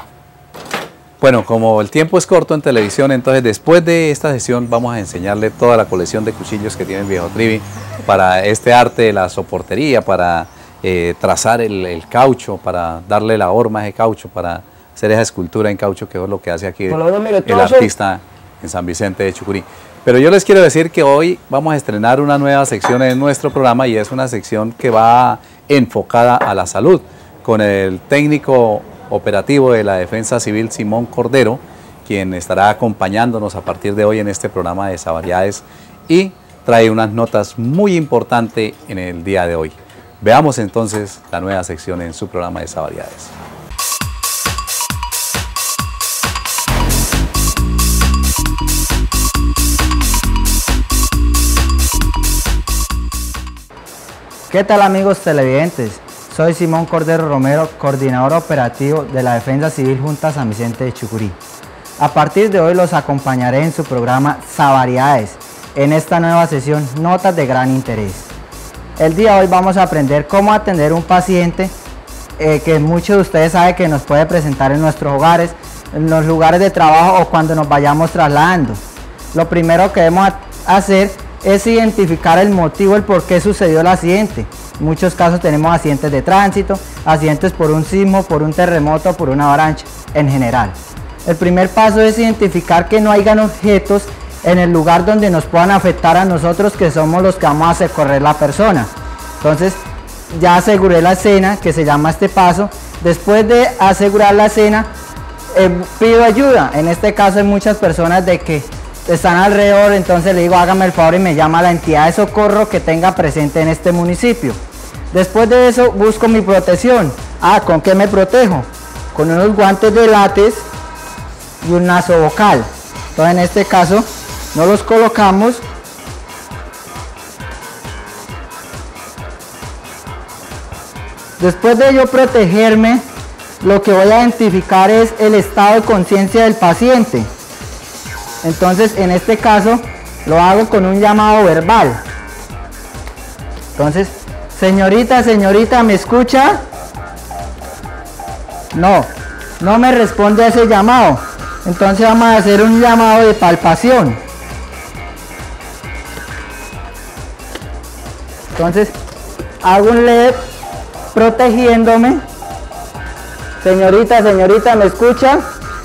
Bueno, como el tiempo es corto en televisión, entonces después de esta sesión vamos a enseñarle toda la colección de cuchillos que tiene el Viejo Trivi para este arte de la soportería, para eh, trazar el, el caucho, para darle la horma a ese caucho, para hacer esa escultura en caucho, que es lo que hace aquí el, menos, mire, el artista en San Vicente de Chucurí. Pero yo les quiero decir que hoy vamos a estrenar una nueva sección en nuestro programa y es una sección que va enfocada a la salud, con el técnico operativo de la Defensa Civil, Simón Cordero, quien estará acompañándonos a partir de hoy en este programa de Savariedades y trae unas notas muy importantes en el día de hoy. Veamos entonces la nueva sección en su programa de Savariedades. ¿Qué tal, amigos televidentes? Soy Simón Cordero Romero, coordinador operativo de la Defensa Civil Junta San Vicente de Chucurí. A partir de hoy los acompañaré en su programa Savariedades, en esta nueva sesión Notas de Gran Interés. El día de hoy vamos a aprender cómo atender un paciente eh, que muchos de ustedes saben que nos puede presentar en nuestros hogares, en los lugares de trabajo o cuando nos vayamos trasladando. Lo primero que debemos hacer es identificar el motivo, el por qué sucedió el accidente. En muchos casos tenemos accidentes de tránsito, accidentes por un sismo, por un terremoto, por una avalancha en general. El primer paso es identificar que no hayan objetos en el lugar donde nos puedan afectar a nosotros, que somos los que vamos a socorrer la persona. Entonces ya aseguré la escena, que se llama este paso. Después de asegurar la escena, eh, pido ayuda. En este caso hay muchas personas de que están alrededor, entonces le digo hágame el favor y me llama a la entidad de socorro que tenga presente en este municipio. Después de eso busco mi protección. Ah, ¿con qué me protejo? con unos guantes de látex y un nasovocal. Entonces en este caso nos los colocamos. Después de yo protegerme, lo que voy a identificar es el estado de conciencia del paciente. Entonces en este caso lo hago con un llamado verbal. Entonces, señorita, señorita, ¿me escucha? No, no me responde a ese llamado. Entonces vamos a hacer un llamado de palpación. Entonces hago un L E D protegiéndome. Señorita, señorita, ¿me escucha?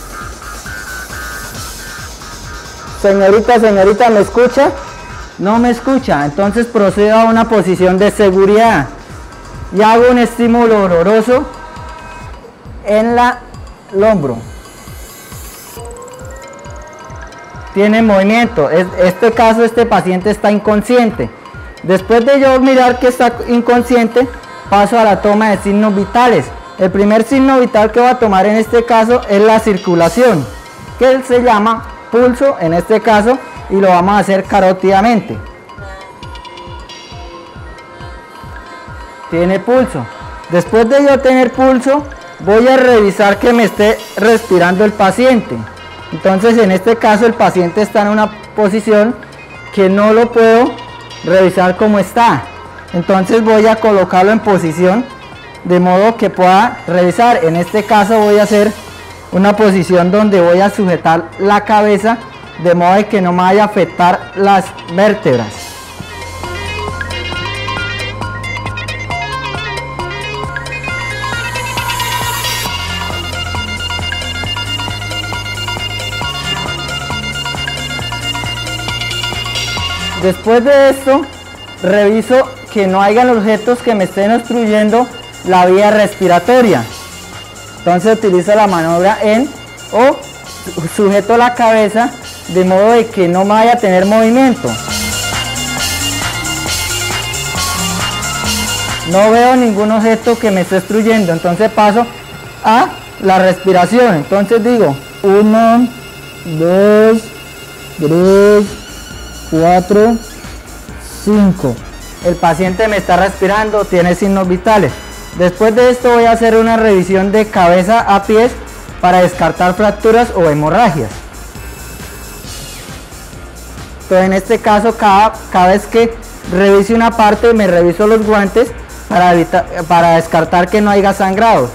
Señorita, señorita, ¿me escucha? No me escucha. Entonces procedo a una posición de seguridad y hago un estímulo doloroso en la el hombro. Tiene movimiento. En este caso, este paciente está inconsciente. Después de yo mirar que está inconsciente, paso a la toma de signos vitales. El primer signo vital que voy a tomar en este caso es la circulación, que se llama pulso en este caso, y lo vamos a hacer carótidamente. Tiene pulso. Después de yo tener pulso, voy a revisar que me esté respirando el paciente. Entonces en este caso el paciente está en una posición que no lo puedo revisar cómo está. Entonces voy a colocarlo en posición de modo que pueda revisar. En este caso voy a hacer una posición donde voy a sujetar la cabeza de modo de que no me vaya a afectar las vértebras. Después de esto, reviso que no hayan objetos que me estén obstruyendo la vía respiratoria. Entonces utilizo la maniobra en o sujeto la cabeza de modo de que no me vaya a tener movimiento. No veo ningún objeto que me esté obstruyendo, entonces paso a la respiración. Entonces digo uno, dos, tres, cuatro, cinco. El paciente me está respirando, tiene signos vitales. Después de esto voy a hacer una revisión de cabeza a pies para descartar fracturas o hemorragias. Entonces en este caso cada, cada vez que revise una parte me reviso los guantes para, evitar, para descartar que no haya sangrado.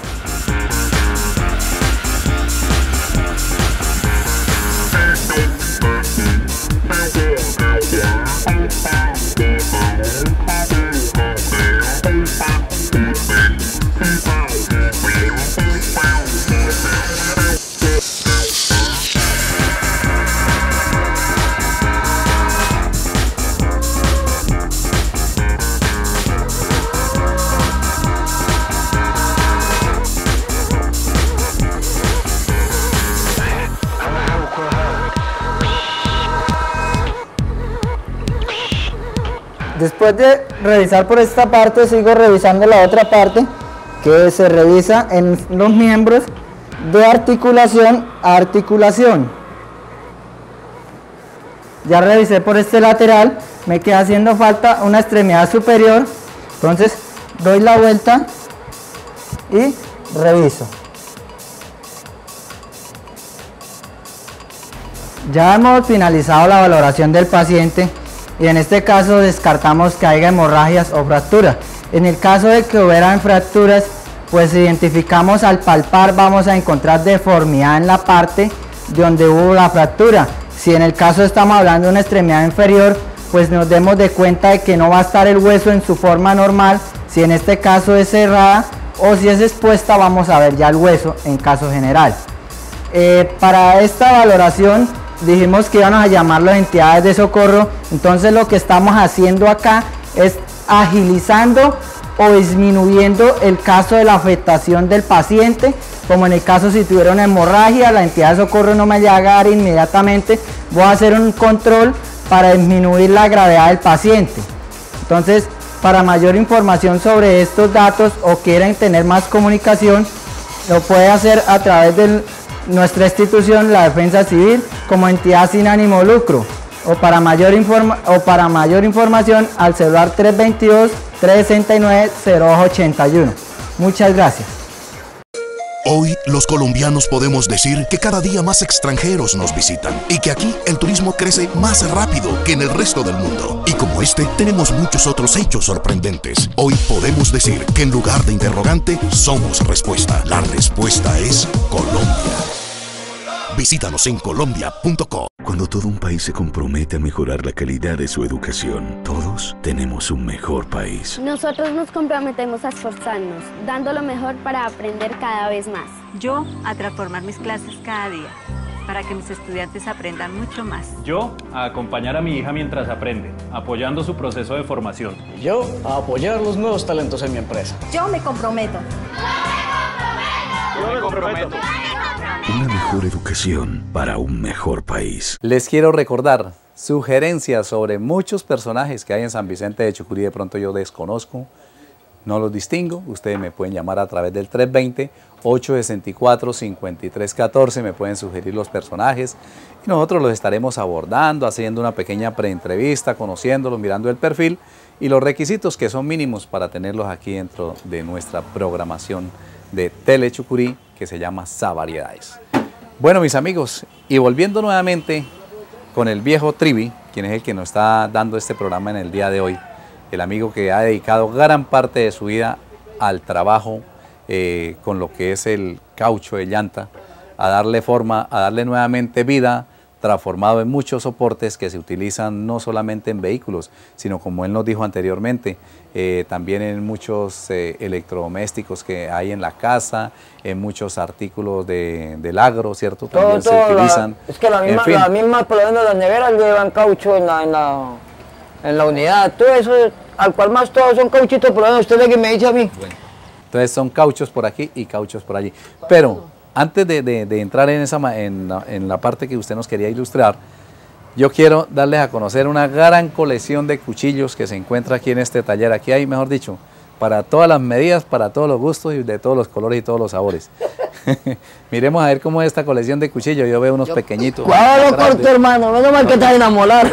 Después de revisar por esta parte, sigo revisando la otra parte que se revisa en los miembros de articulación a articulación. Ya revisé por este lateral, me queda haciendo falta una extremidad superior, entonces doy la vuelta y reviso. Ya hemos finalizado la valoración del paciente y en este caso descartamos que haya hemorragias o fracturas. En el caso de que hubieran fracturas, pues identificamos al palpar, vamos a encontrar deformidad en la parte donde hubo la fractura. Si en el caso estamos hablando de una extremidad inferior, pues nos demos de cuenta de que no va a estar el hueso en su forma normal. Si en este caso es cerrada o si es expuesta, vamos a ver ya el hueso en caso general. Eh, para esta valoración dijimos que íbamos a llamar las entidades de socorro, entonces lo que estamos haciendo acá es agilizando o disminuyendo el caso de la afectación del paciente, como en el caso si tuviera una hemorragia, la entidad de socorro no me llega a dar inmediatamente, voy a hacer un control para disminuir la gravedad del paciente. Entonces, para mayor información sobre estos datos o quieren tener más comunicación, lo puede hacer a través de nuestra institución, la Defensa Civil, como entidad sin ánimo de lucro, o para mayor, informa o para mayor información al celular tres veintidós, tres sesenta y nueve, cero dos ochenta y uno. Muchas gracias. Hoy los colombianos podemos decir que cada día más extranjeros nos visitan y que aquí el turismo crece más rápido que en el resto del mundo. Y como este, tenemos muchos otros hechos sorprendentes. Hoy podemos decir que en lugar de interrogante, somos respuesta. La respuesta es Colombia. Visítanos en colombia punto com. Cuando todo un país se compromete a mejorar la calidad de su educación, todos tenemos un mejor país. Nosotros nos comprometemos a esforzarnos, dando lo mejor para aprender cada vez más. Yo a transformar mis clases cada día, para que mis estudiantes aprendan mucho más. Yo a acompañar a mi hija mientras aprende, apoyando su proceso de formación. Yo a apoyar los nuevos talentos en mi empresa. Yo me comprometo. Yo me comprometo. Una mejor educación para un mejor país. Les quiero recordar sugerencias sobre muchos personajes que hay en San Vicente de Chucurí. De pronto yo desconozco, no los distingo. Ustedes me pueden llamar a través del tres veinte, ocho sesenta y cuatro, cincuenta y tres catorce. Me pueden sugerir los personajes y nosotros los estaremos abordando, haciendo una pequeña preentrevista, conociéndolos, mirando el perfil y los requisitos que son mínimos para tenerlos aquí dentro de nuestra programación de Tele Chucurí, que se llama Savariedades. Bueno, mis amigos, y volviendo nuevamente con el viejo Trivi, quien es el que nos está dando este programa en el día de hoy, el amigo que ha dedicado gran parte de su vida al trabajo eh, con lo que es el caucho de llanta, a darle forma, a darle nuevamente vida, transformado en muchos soportes que se utilizan no solamente en vehículos, sino como él nos dijo anteriormente, eh, también en muchos eh, electrodomésticos que hay en la casa, en muchos artículos de, del agro, ¿cierto? También todo, se todo utilizan. La, es que la misma, en fin. la misma, por lo menos las neveras llevan caucho en la, en la, en la unidad, todo eso, al cual más todos son cauchitos, por lo menos usted es que me dice a mí. Bueno, entonces son cauchos por aquí y cauchos por allí. Pero antes de, de, de entrar en, esa, en, la, en la parte que usted nos quería ilustrar, yo quiero darles a conocer una gran colección de cuchillos que se encuentra aquí en este taller. Aquí hay, mejor dicho, para todas las medidas, para todos los gustos y de todos los colores y todos los sabores. Miremos a ver cómo es esta colección de cuchillos. Yo veo unos yo, pequeñitos. ¿Cuál lo corto, hermano? Menos mal que estás en amolar.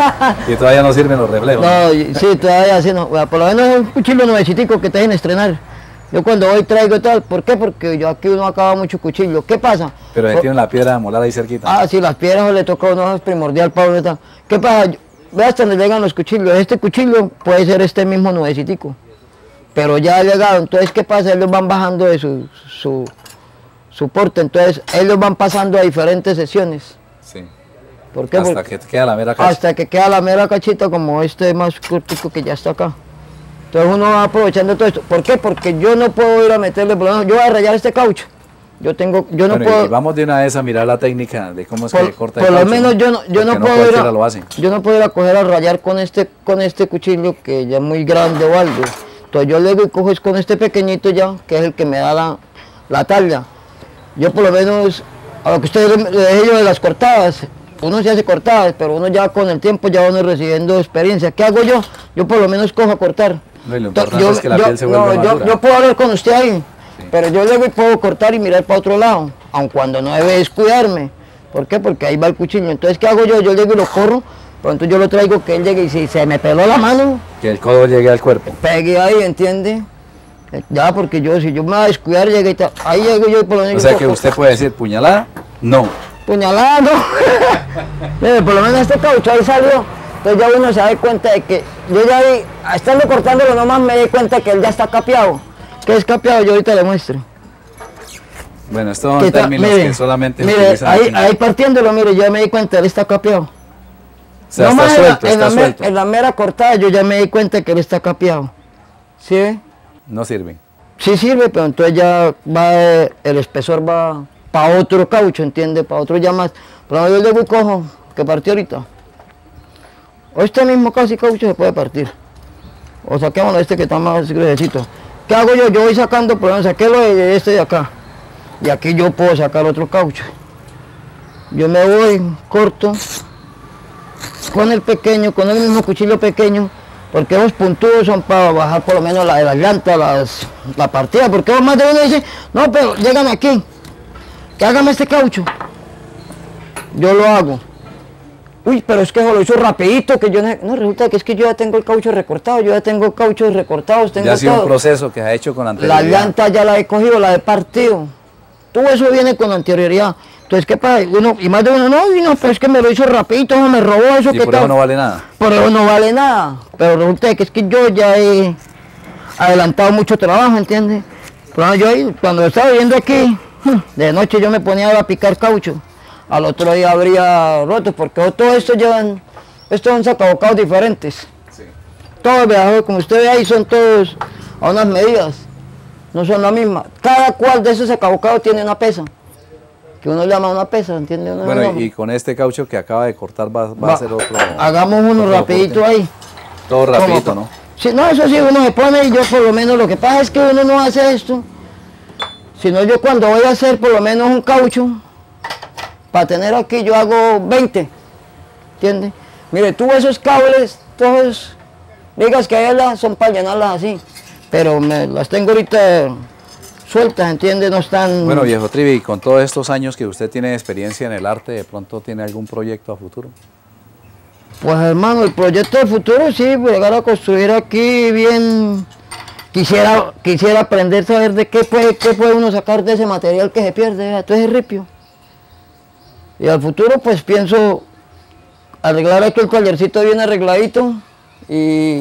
Y todavía no sirven los reflejos. No, sí, todavía sí. No. Por lo menos es un cuchillo nuevecito que te dejen estrenar. Yo cuando voy traigo tal, ¿por qué? Porque yo aquí uno acaba mucho cuchillo. ¿Qué pasa? Pero ahí tiene la piedra de molar ahí cerquita. Ah, sí, las piedras le toca a uno, es primordial para uno. ¿Qué pasa? Ve hasta donde llegan los cuchillos. Este cuchillo puede ser este mismo nuevecitico. Pero ya ha llegado, entonces ¿qué pasa? Ellos van bajando de su, su, su porte, entonces ellos van pasando a diferentes sesiones. Sí. ¿Por qué? Hasta Porque, que queda la mera cachita. Hasta que queda la mera cachita como este más cortico que ya está acá. Entonces uno va aprovechando todo esto. ¿Por qué? Porque yo no puedo ir a meterle, yo voy a rayar este caucho. Yo tengo, yo no bueno, puedo. Y vamos de una vez a mirar la técnica de cómo es por, que corta el caucho. Por lo menos yo no, yo no no puedo ir a, lo hace. yo no puedo ir a coger a rayar con este, con este cuchillo que ya es muy grande o algo. Entonces yo luego cojo es con este pequeñito ya, que es el que me da la, la talla. Yo por lo menos, a lo que ustedes le dije yo de las cortadas, uno se hace cortadas, pero uno ya con el tiempo ya uno recibiendo experiencia. ¿Qué hago yo? Yo por lo menos cojo a cortar. No, y lo importante yo, es que la yo, piel se vuelva no, más yo, dura. yo puedo hablar con usted ahí, sí. Pero yo luego puedo cortar y mirar para otro lado, aun cuando no debe descuidarme. ¿Por qué? Porque ahí va el cuchillo. Entonces, ¿qué hago yo? Yo llego y lo corro, pronto yo lo traigo, que él llegue y si se me peló la mano, que el codo llegue al cuerpo. Pegue ahí, ¿entiende? Ya, porque yo, si yo me voy a descuidar, llegue y tal, ahí llego yo y por lo menos... O sea que usted puede decir, ¿puñalada? No. Puñalada, no. Mire, por lo menos este caucho ahí salió. Entonces ya uno se da cuenta de que yo ya ahí, estando cortándolo nomás me di cuenta que él ya está capeado. ¿Qué es capeado? Yo ahorita le muestro. Bueno, estos son términos mire, que solamente mire, se utilizan ahí, aquí. ahí partiéndolo, mire, yo ya me di cuenta, él está capeado. O sea, no está más suelto, en, está la, en, suelto. La, en la mera cortada yo ya me di cuenta que él está capeado. ¿Sí ve? No sirve. Sí sirve, pero entonces ya va, el espesor va para otro caucho, ¿entiende? Para otro ya más. Pero yo luego cojo, que partió ahorita. O este mismo casi caucho se puede partir. O saquémoslo este que está más gruesito. ¿Qué hago yo? Yo voy sacando, por ejemplo, saquélo de este de acá. Y aquí yo puedo sacar otro caucho. Yo me voy, corto, con el pequeño, con el mismo cuchillo pequeño, porque esos puntudos son para bajar por lo menos la de las llantas, las, la partida, porque más de uno dice, no, pero llegan aquí, que hágame este caucho. Yo lo hago. Uy, pero es que lo hizo rapidito, que yo no, no, resulta que es que yo ya tengo el caucho recortado, yo ya tengo cauchos recortados, tengo ya ha sido todo. Un proceso que ha hecho con anterioridad. La llanta ya la he cogido, la he partido. Todo eso viene con anterioridad. Entonces, ¿qué pasa? Uno, y más de uno, no, y no, pues es que me lo hizo rapidito, me robó eso. Y que por tal. eso no vale nada. Por eso no vale nada. Pero resulta que es que yo ya he adelantado mucho trabajo, ¿entiendes? Pero yo ahí, cuando estaba viviendo aquí, de noche yo me ponía a picar caucho. Al otro día habría roto, porque todo esto llevan, estos son sacabocados diferentes. Sí. Todos, vea, como usted ve ahí, son todos a unas medidas, no son la misma. Cada cual de esos sacabocados tiene una pesa, que uno le llama una pesa, ¿entiende? Uno bueno, y, y con este caucho que acaba de cortar va, va, va a ser otro... Hagamos uno otro rapidito corte. Ahí. Todo rapidito, ¿no? Sí, no, eso sí, uno se pone y yo por lo menos, lo que pasa es que uno no hace esto, sino yo cuando voy a hacer por lo menos un caucho, para tener aquí yo hago veinte, ¿entiendes? Mire, tú esos cables, todos, digas que ellas son para llenarlas así, pero me las tengo ahorita sueltas, ¿entiendes? No están... Bueno, viejo Trivi, con todos estos años que usted tiene experiencia en el arte, ¿de pronto tiene algún proyecto a futuro? Pues hermano, el proyecto de futuro sí, pues, llegar a construir aquí bien... Quisiera, quisiera aprender a saber de qué puede, qué puede uno sacar de ese material que se pierde, entonces es ripio. Y al futuro pues pienso arreglar aquí el tallercito bien arregladito y,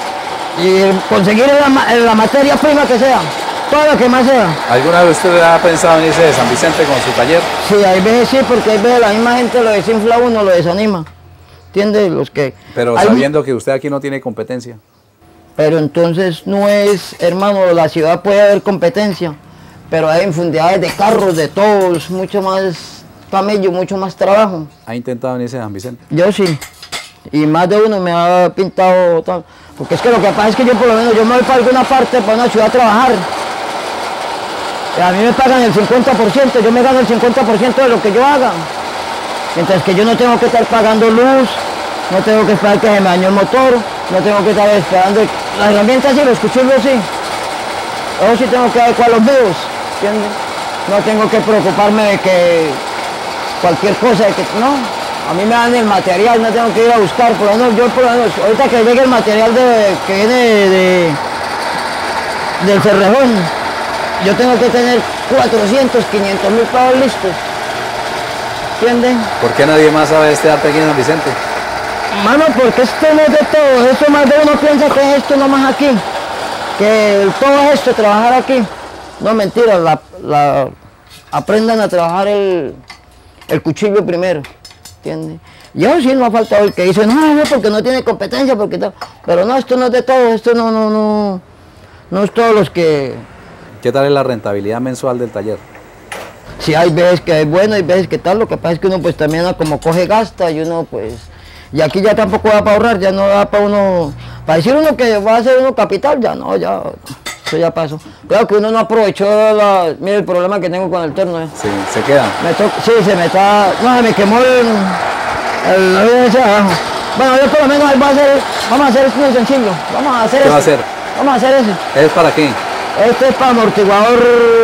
y conseguir la, la materia prima que sea, todo lo que más sea. ¿Alguna vez usted ha pensado en irse de San Vicente con su taller? Sí, hay veces sí, porque hay veces la misma gente lo desinfla a uno, lo desanima, ¿entiendes? Los que, pero hay, sabiendo que usted aquí no tiene competencia. Pero entonces no es, hermano, la ciudad puede haber competencia, pero hay infinidades de carros, de todos, mucho más... camello, mucho más trabajo. ¿Ha intentado venirse a San Vicente? Yo sí, y más de uno me ha pintado, tal, porque es que lo que pasa es que yo por lo menos, yo me voy para alguna parte, para una ciudad a trabajar, y a mí me pagan el cincuenta por ciento, yo me gano el cincuenta por ciento de lo que yo haga, mientras que yo no tengo que estar pagando luz, no tengo que esperar que se me dañe el motor, no tengo que estar esperando, las herramientas sí, los cuchillos sí, yo sí tengo que adecuar los míos, ¿entiendes? No tengo que preocuparme de que cualquier cosa, de que no, a mí me dan el material, no tengo que ir a buscar, por lo menos yo por lo menos, ahorita que llegue el material de, que viene de, de, del Cerrejón, yo tengo que tener cuatrocientos, quinientos mil pavos listos, ¿entienden? ¿Por qué nadie más sabe de este arte aquí en San Vicente? Mano, porque esto no es de todo, esto más de uno piensa que es esto nomás aquí, que todo esto, trabajar aquí, no mentira, la, la, aprendan a trabajar el... el cuchillo primero, ¿entiendes? Yo sí no ha faltado el que dice, no, no, porque no tiene competencia, porque tal. Pero no, esto no es de todo, esto no, no, no, no es todos los que... ¿Qué tal es la rentabilidad mensual del taller? Sí, hay veces que es bueno, hay veces que tal, lo que pasa es que uno pues también como coge gasta y uno pues... Y aquí ya tampoco da para ahorrar, ya no da para uno... Para decir uno que va a hacer uno capital, ya no, ya... Eso ya pasó. Claro que uno no aprovechó la... Mira el problema que tengo con el terno. ¿eh? Sí, se queda. Me to... Sí, se me está... No, se me quemó el... el... el ese abajo. Bueno, yo por lo menos ahí va a hacer... Vamos a hacer esto muy sencillo. Vamos a hacer ¿Qué ese. va a hacer? Vamos a hacer ese. ¿Es para qué? Este es para amortiguador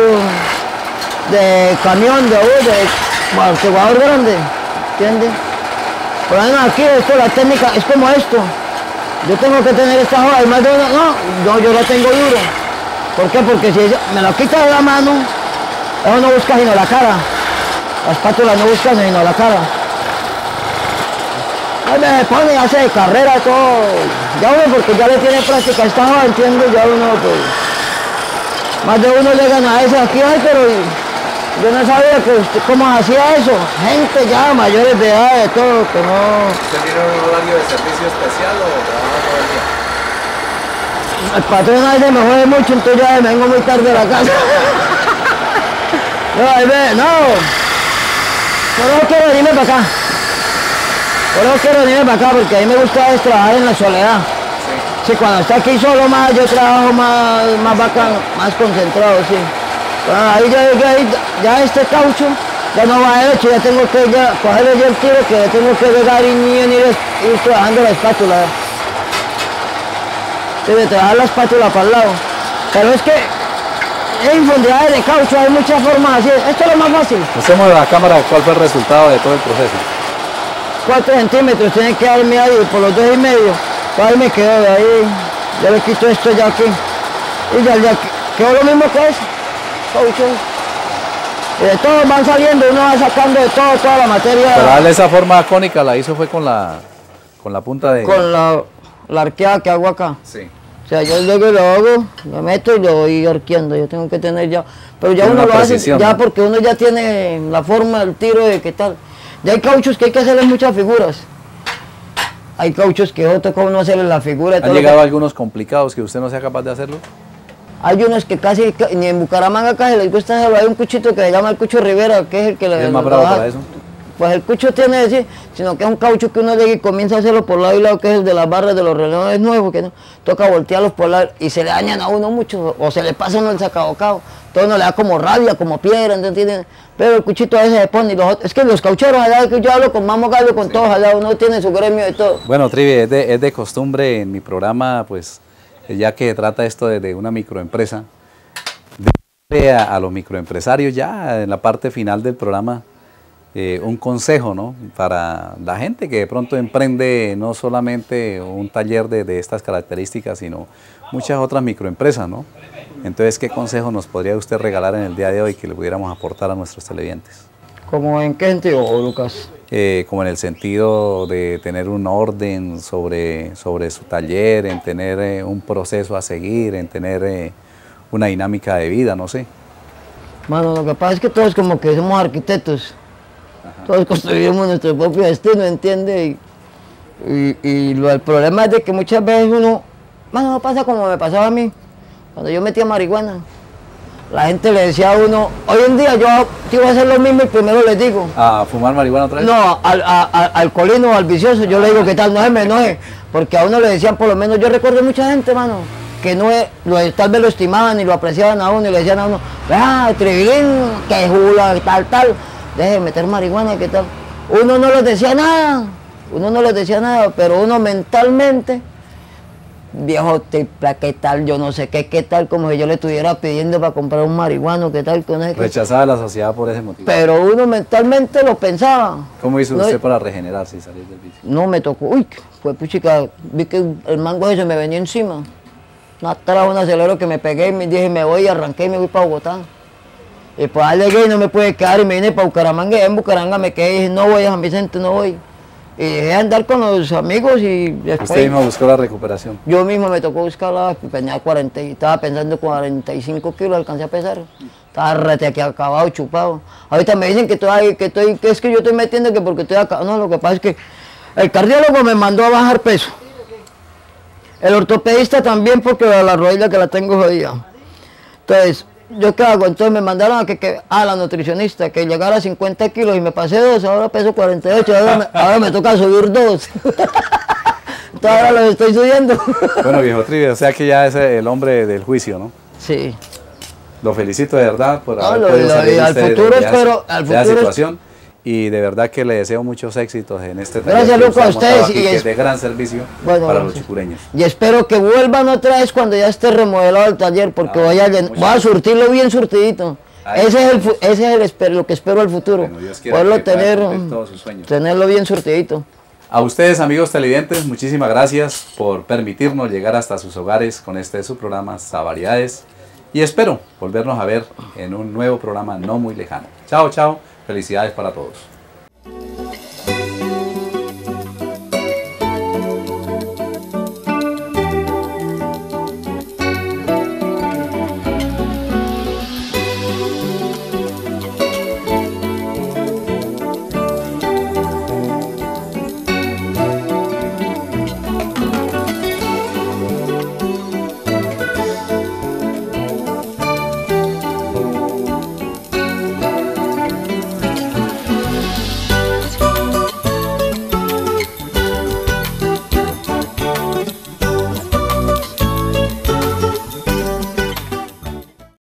de camión, de bus, de amortiguador grande. ¿Entiendes? Por lo menos aquí, esto, la técnica es como esto. Yo tengo que tener esta joda y más de una... No, yo, yo la tengo duro. ¿Por qué? Porque si me la quita de la mano, eso no busca sino la cara. La espátula no busca sino la cara. Ahí me pone y hace de carrera todo. Ya uno, porque ya le tiene práctica a esta joda, ¿entiendes? Ya uno, pues... Más de uno llegan a eso aquí, ay, pero yo no sabía que usted cómo hacía eso. Gente ya, mayores de edad, de todo, que no... ¿Usted tiene un horario de servicio especial o trabaja todo el día? El patrón a veces me jode mucho, entonces ya me vengo muy tarde a la casa. No, ahí ve, no. Yo no quiero venirme para acá. Yo no quiero venirme para acá porque a mí me gusta es trabajar en la soledad. Sí, sí, cuando está aquí solo más, yo trabajo más, más bacán, más concentrado, sí. Bueno, ahí ya, ya, ya este caucho ya no va derecho, ya tengo que ya, cogerle yo el tiro que tengo que llegar y ni ir, ir trabajando la espátula. Debe traer la espátula para el lado. Pero es que en profundidades de caucho hay muchas formas así. Esto es lo más fácil. Hacemos la cámara, ¿cuál fue el resultado de todo el proceso? cuatro centímetros tiene que darme ahí por los dos y medio. Ahí me quedo de ahí. Ya le quito esto ya aquí. Y ya, ya quedó lo mismo que eso. Caucho. Y de todo van saliendo, uno va sacando de todo, toda la materia. Para darle esa forma cónica, la hizo fue con la, con la punta de... Con la, la arqueada que hago acá. Sí. O sea, yo luego lo hago, lo meto y lo voy arqueando. Yo tengo que tener ya... Pero ya Tiene uno una lo hace precisión, ya ¿no? porque uno ya tiene la forma, el tiro de qué tal. Ya hay cauchos que hay que hacerle muchas figuras. Hay cauchos que otro toca uno hacerle la figura. y todo ¿Han lo llegado que- algunos complicados que usted no sea capaz de hacerlo? Hay unos que casi, ca- ni en Bucaramanga casi les gusta hacerlo. Hay un cuchito que se llama el cucho Rivera, que es el que le... ¿Es más lo bravo baja. para eso? Pues el cucho tiene ese, sino que es un caucho que uno llega y comienza a hacerlo por lado y lado, que es el de las barras de los relojes nuevos, que no, toca voltearlos por lado y se le dañan a uno mucho, o se le pasa a uno el sacabocado, todo uno le da como rabia, como piedra, ¿entiendes? Pero el cuchito a veces se pone y los otros, es que los caucheros allá, que yo hablo con Mamo Gallo, con todos allá, uno tiene su gremio y todo. Bueno, Trivi, es de, es de costumbre en mi programa, pues, ya que trata esto de, de una microempresa, de a, a los microempresarios ya en la parte final del programa, eh, un consejo, ¿no? Para la gente que de pronto emprende no solamente un taller de, de estas características, sino muchas otras microempresas, ¿no? Entonces, ¿qué consejo nos podría usted regalar en el día de hoy que le pudiéramos aportar a nuestros televidentes? ¿Cómo en qué sentido, Lucas? Eh, como en el sentido de tener un orden sobre, sobre su taller, en tener eh, un proceso a seguir, en tener eh, una dinámica de vida, no sé. Mano, lo que pasa es que todos como que somos arquitectos, todos construimos nuestro propio destino, ¿entiendes? Y, y, y lo, el problema es de que muchas veces uno, mano, no pasa como me pasaba a mí, cuando yo metía marihuana. La gente le decía a uno, hoy en día yo te voy a hacer lo mismo y primero les digo. ¿A fumar marihuana otra vez? No, al, a, a, al colino o al vicioso, yo le digo, ¿qué tal? No se me enoje, porque a uno le decían, por lo menos, yo recuerdo mucha gente, mano, que no es, lo, tal vez lo estimaban y lo apreciaban a uno y le decían a uno, ah, Trevilín, que jula, tal, tal, deje de meter marihuana, ¿qué tal? Uno no les decía nada, uno no les decía nada, pero uno mentalmente, viejo tipla, ¿qué tal? Yo no sé qué, qué tal, como si yo le estuviera pidiendo para comprar un marihuano, ¿qué tal? Con eso, Rechazaba a la sociedad por ese motivo. pero uno mentalmente lo pensaba. ¿Cómo hizo No, usted para regenerarse y salir del vicio? No me tocó, uy, fue puchica, vi que el mango ese me venía encima. No trajo un acelero que me pegué y me dije, me voy y arranqué y me voy para Bogotá. Y pues ahí llegué y no me pude quedar y me vine para Bucaramanga y en Bucaramanga me quedé y dije, no voy a San Vicente, no voy. Y dejé de andar con los amigos y después... Usted mismo buscó la recuperación. Yo mismo me tocó buscarla, tenía cuarenta, y estaba pensando cuarenta y cinco kilos, alcancé a pesar. Estaba rete aquí acabado, chupado. Ahorita me dicen que, estoy, que, estoy, que es que yo estoy metiendo que porque estoy acá. No, lo que pasa es que el cardiólogo me mandó a bajar peso. El ortopedista también porque la, la rodilla que la tengo jodida. Entonces, ¿yo qué hago? Entonces me mandaron a que, que a la nutricionista que llegara a cincuenta kilos y me pasé dos, ahora peso cuarenta y ocho, ahora me, ahora me toca subir dos. Entonces ahora los estoy subiendo. Bueno, viejo Trivi, o sea que ya es el hombre del juicio, ¿no? Sí. Lo felicito de verdad por No, haber lo- podido lo- salir y al usted de- futuro de esa- espero- al de esa futuro- situación. Y de verdad que le deseo muchos éxitos en este taller Gracias, que Luco, usted a ha montado ustedes, aquí, y que es- es de gran servicio Bueno, para gracias. los chicureños. Y espero que vuelvan otra vez cuando ya esté remodelado el taller, porque voy, a, llen- voy a surtirlo bien surtidito. Ahí Ese es, el, fu- ese es el esper- lo que espero al futuro. Dios quiera Poderlo que pueda tener, cumplir todos sus sueños. tenerlo bien surtidito. A ustedes, amigos televidentes, muchísimas gracias por permitirnos llegar hasta sus hogares con este su programa Savariedades. Y espero volvernos a ver en un nuevo programa no muy lejano. Chao, chao. Felicidades para todos.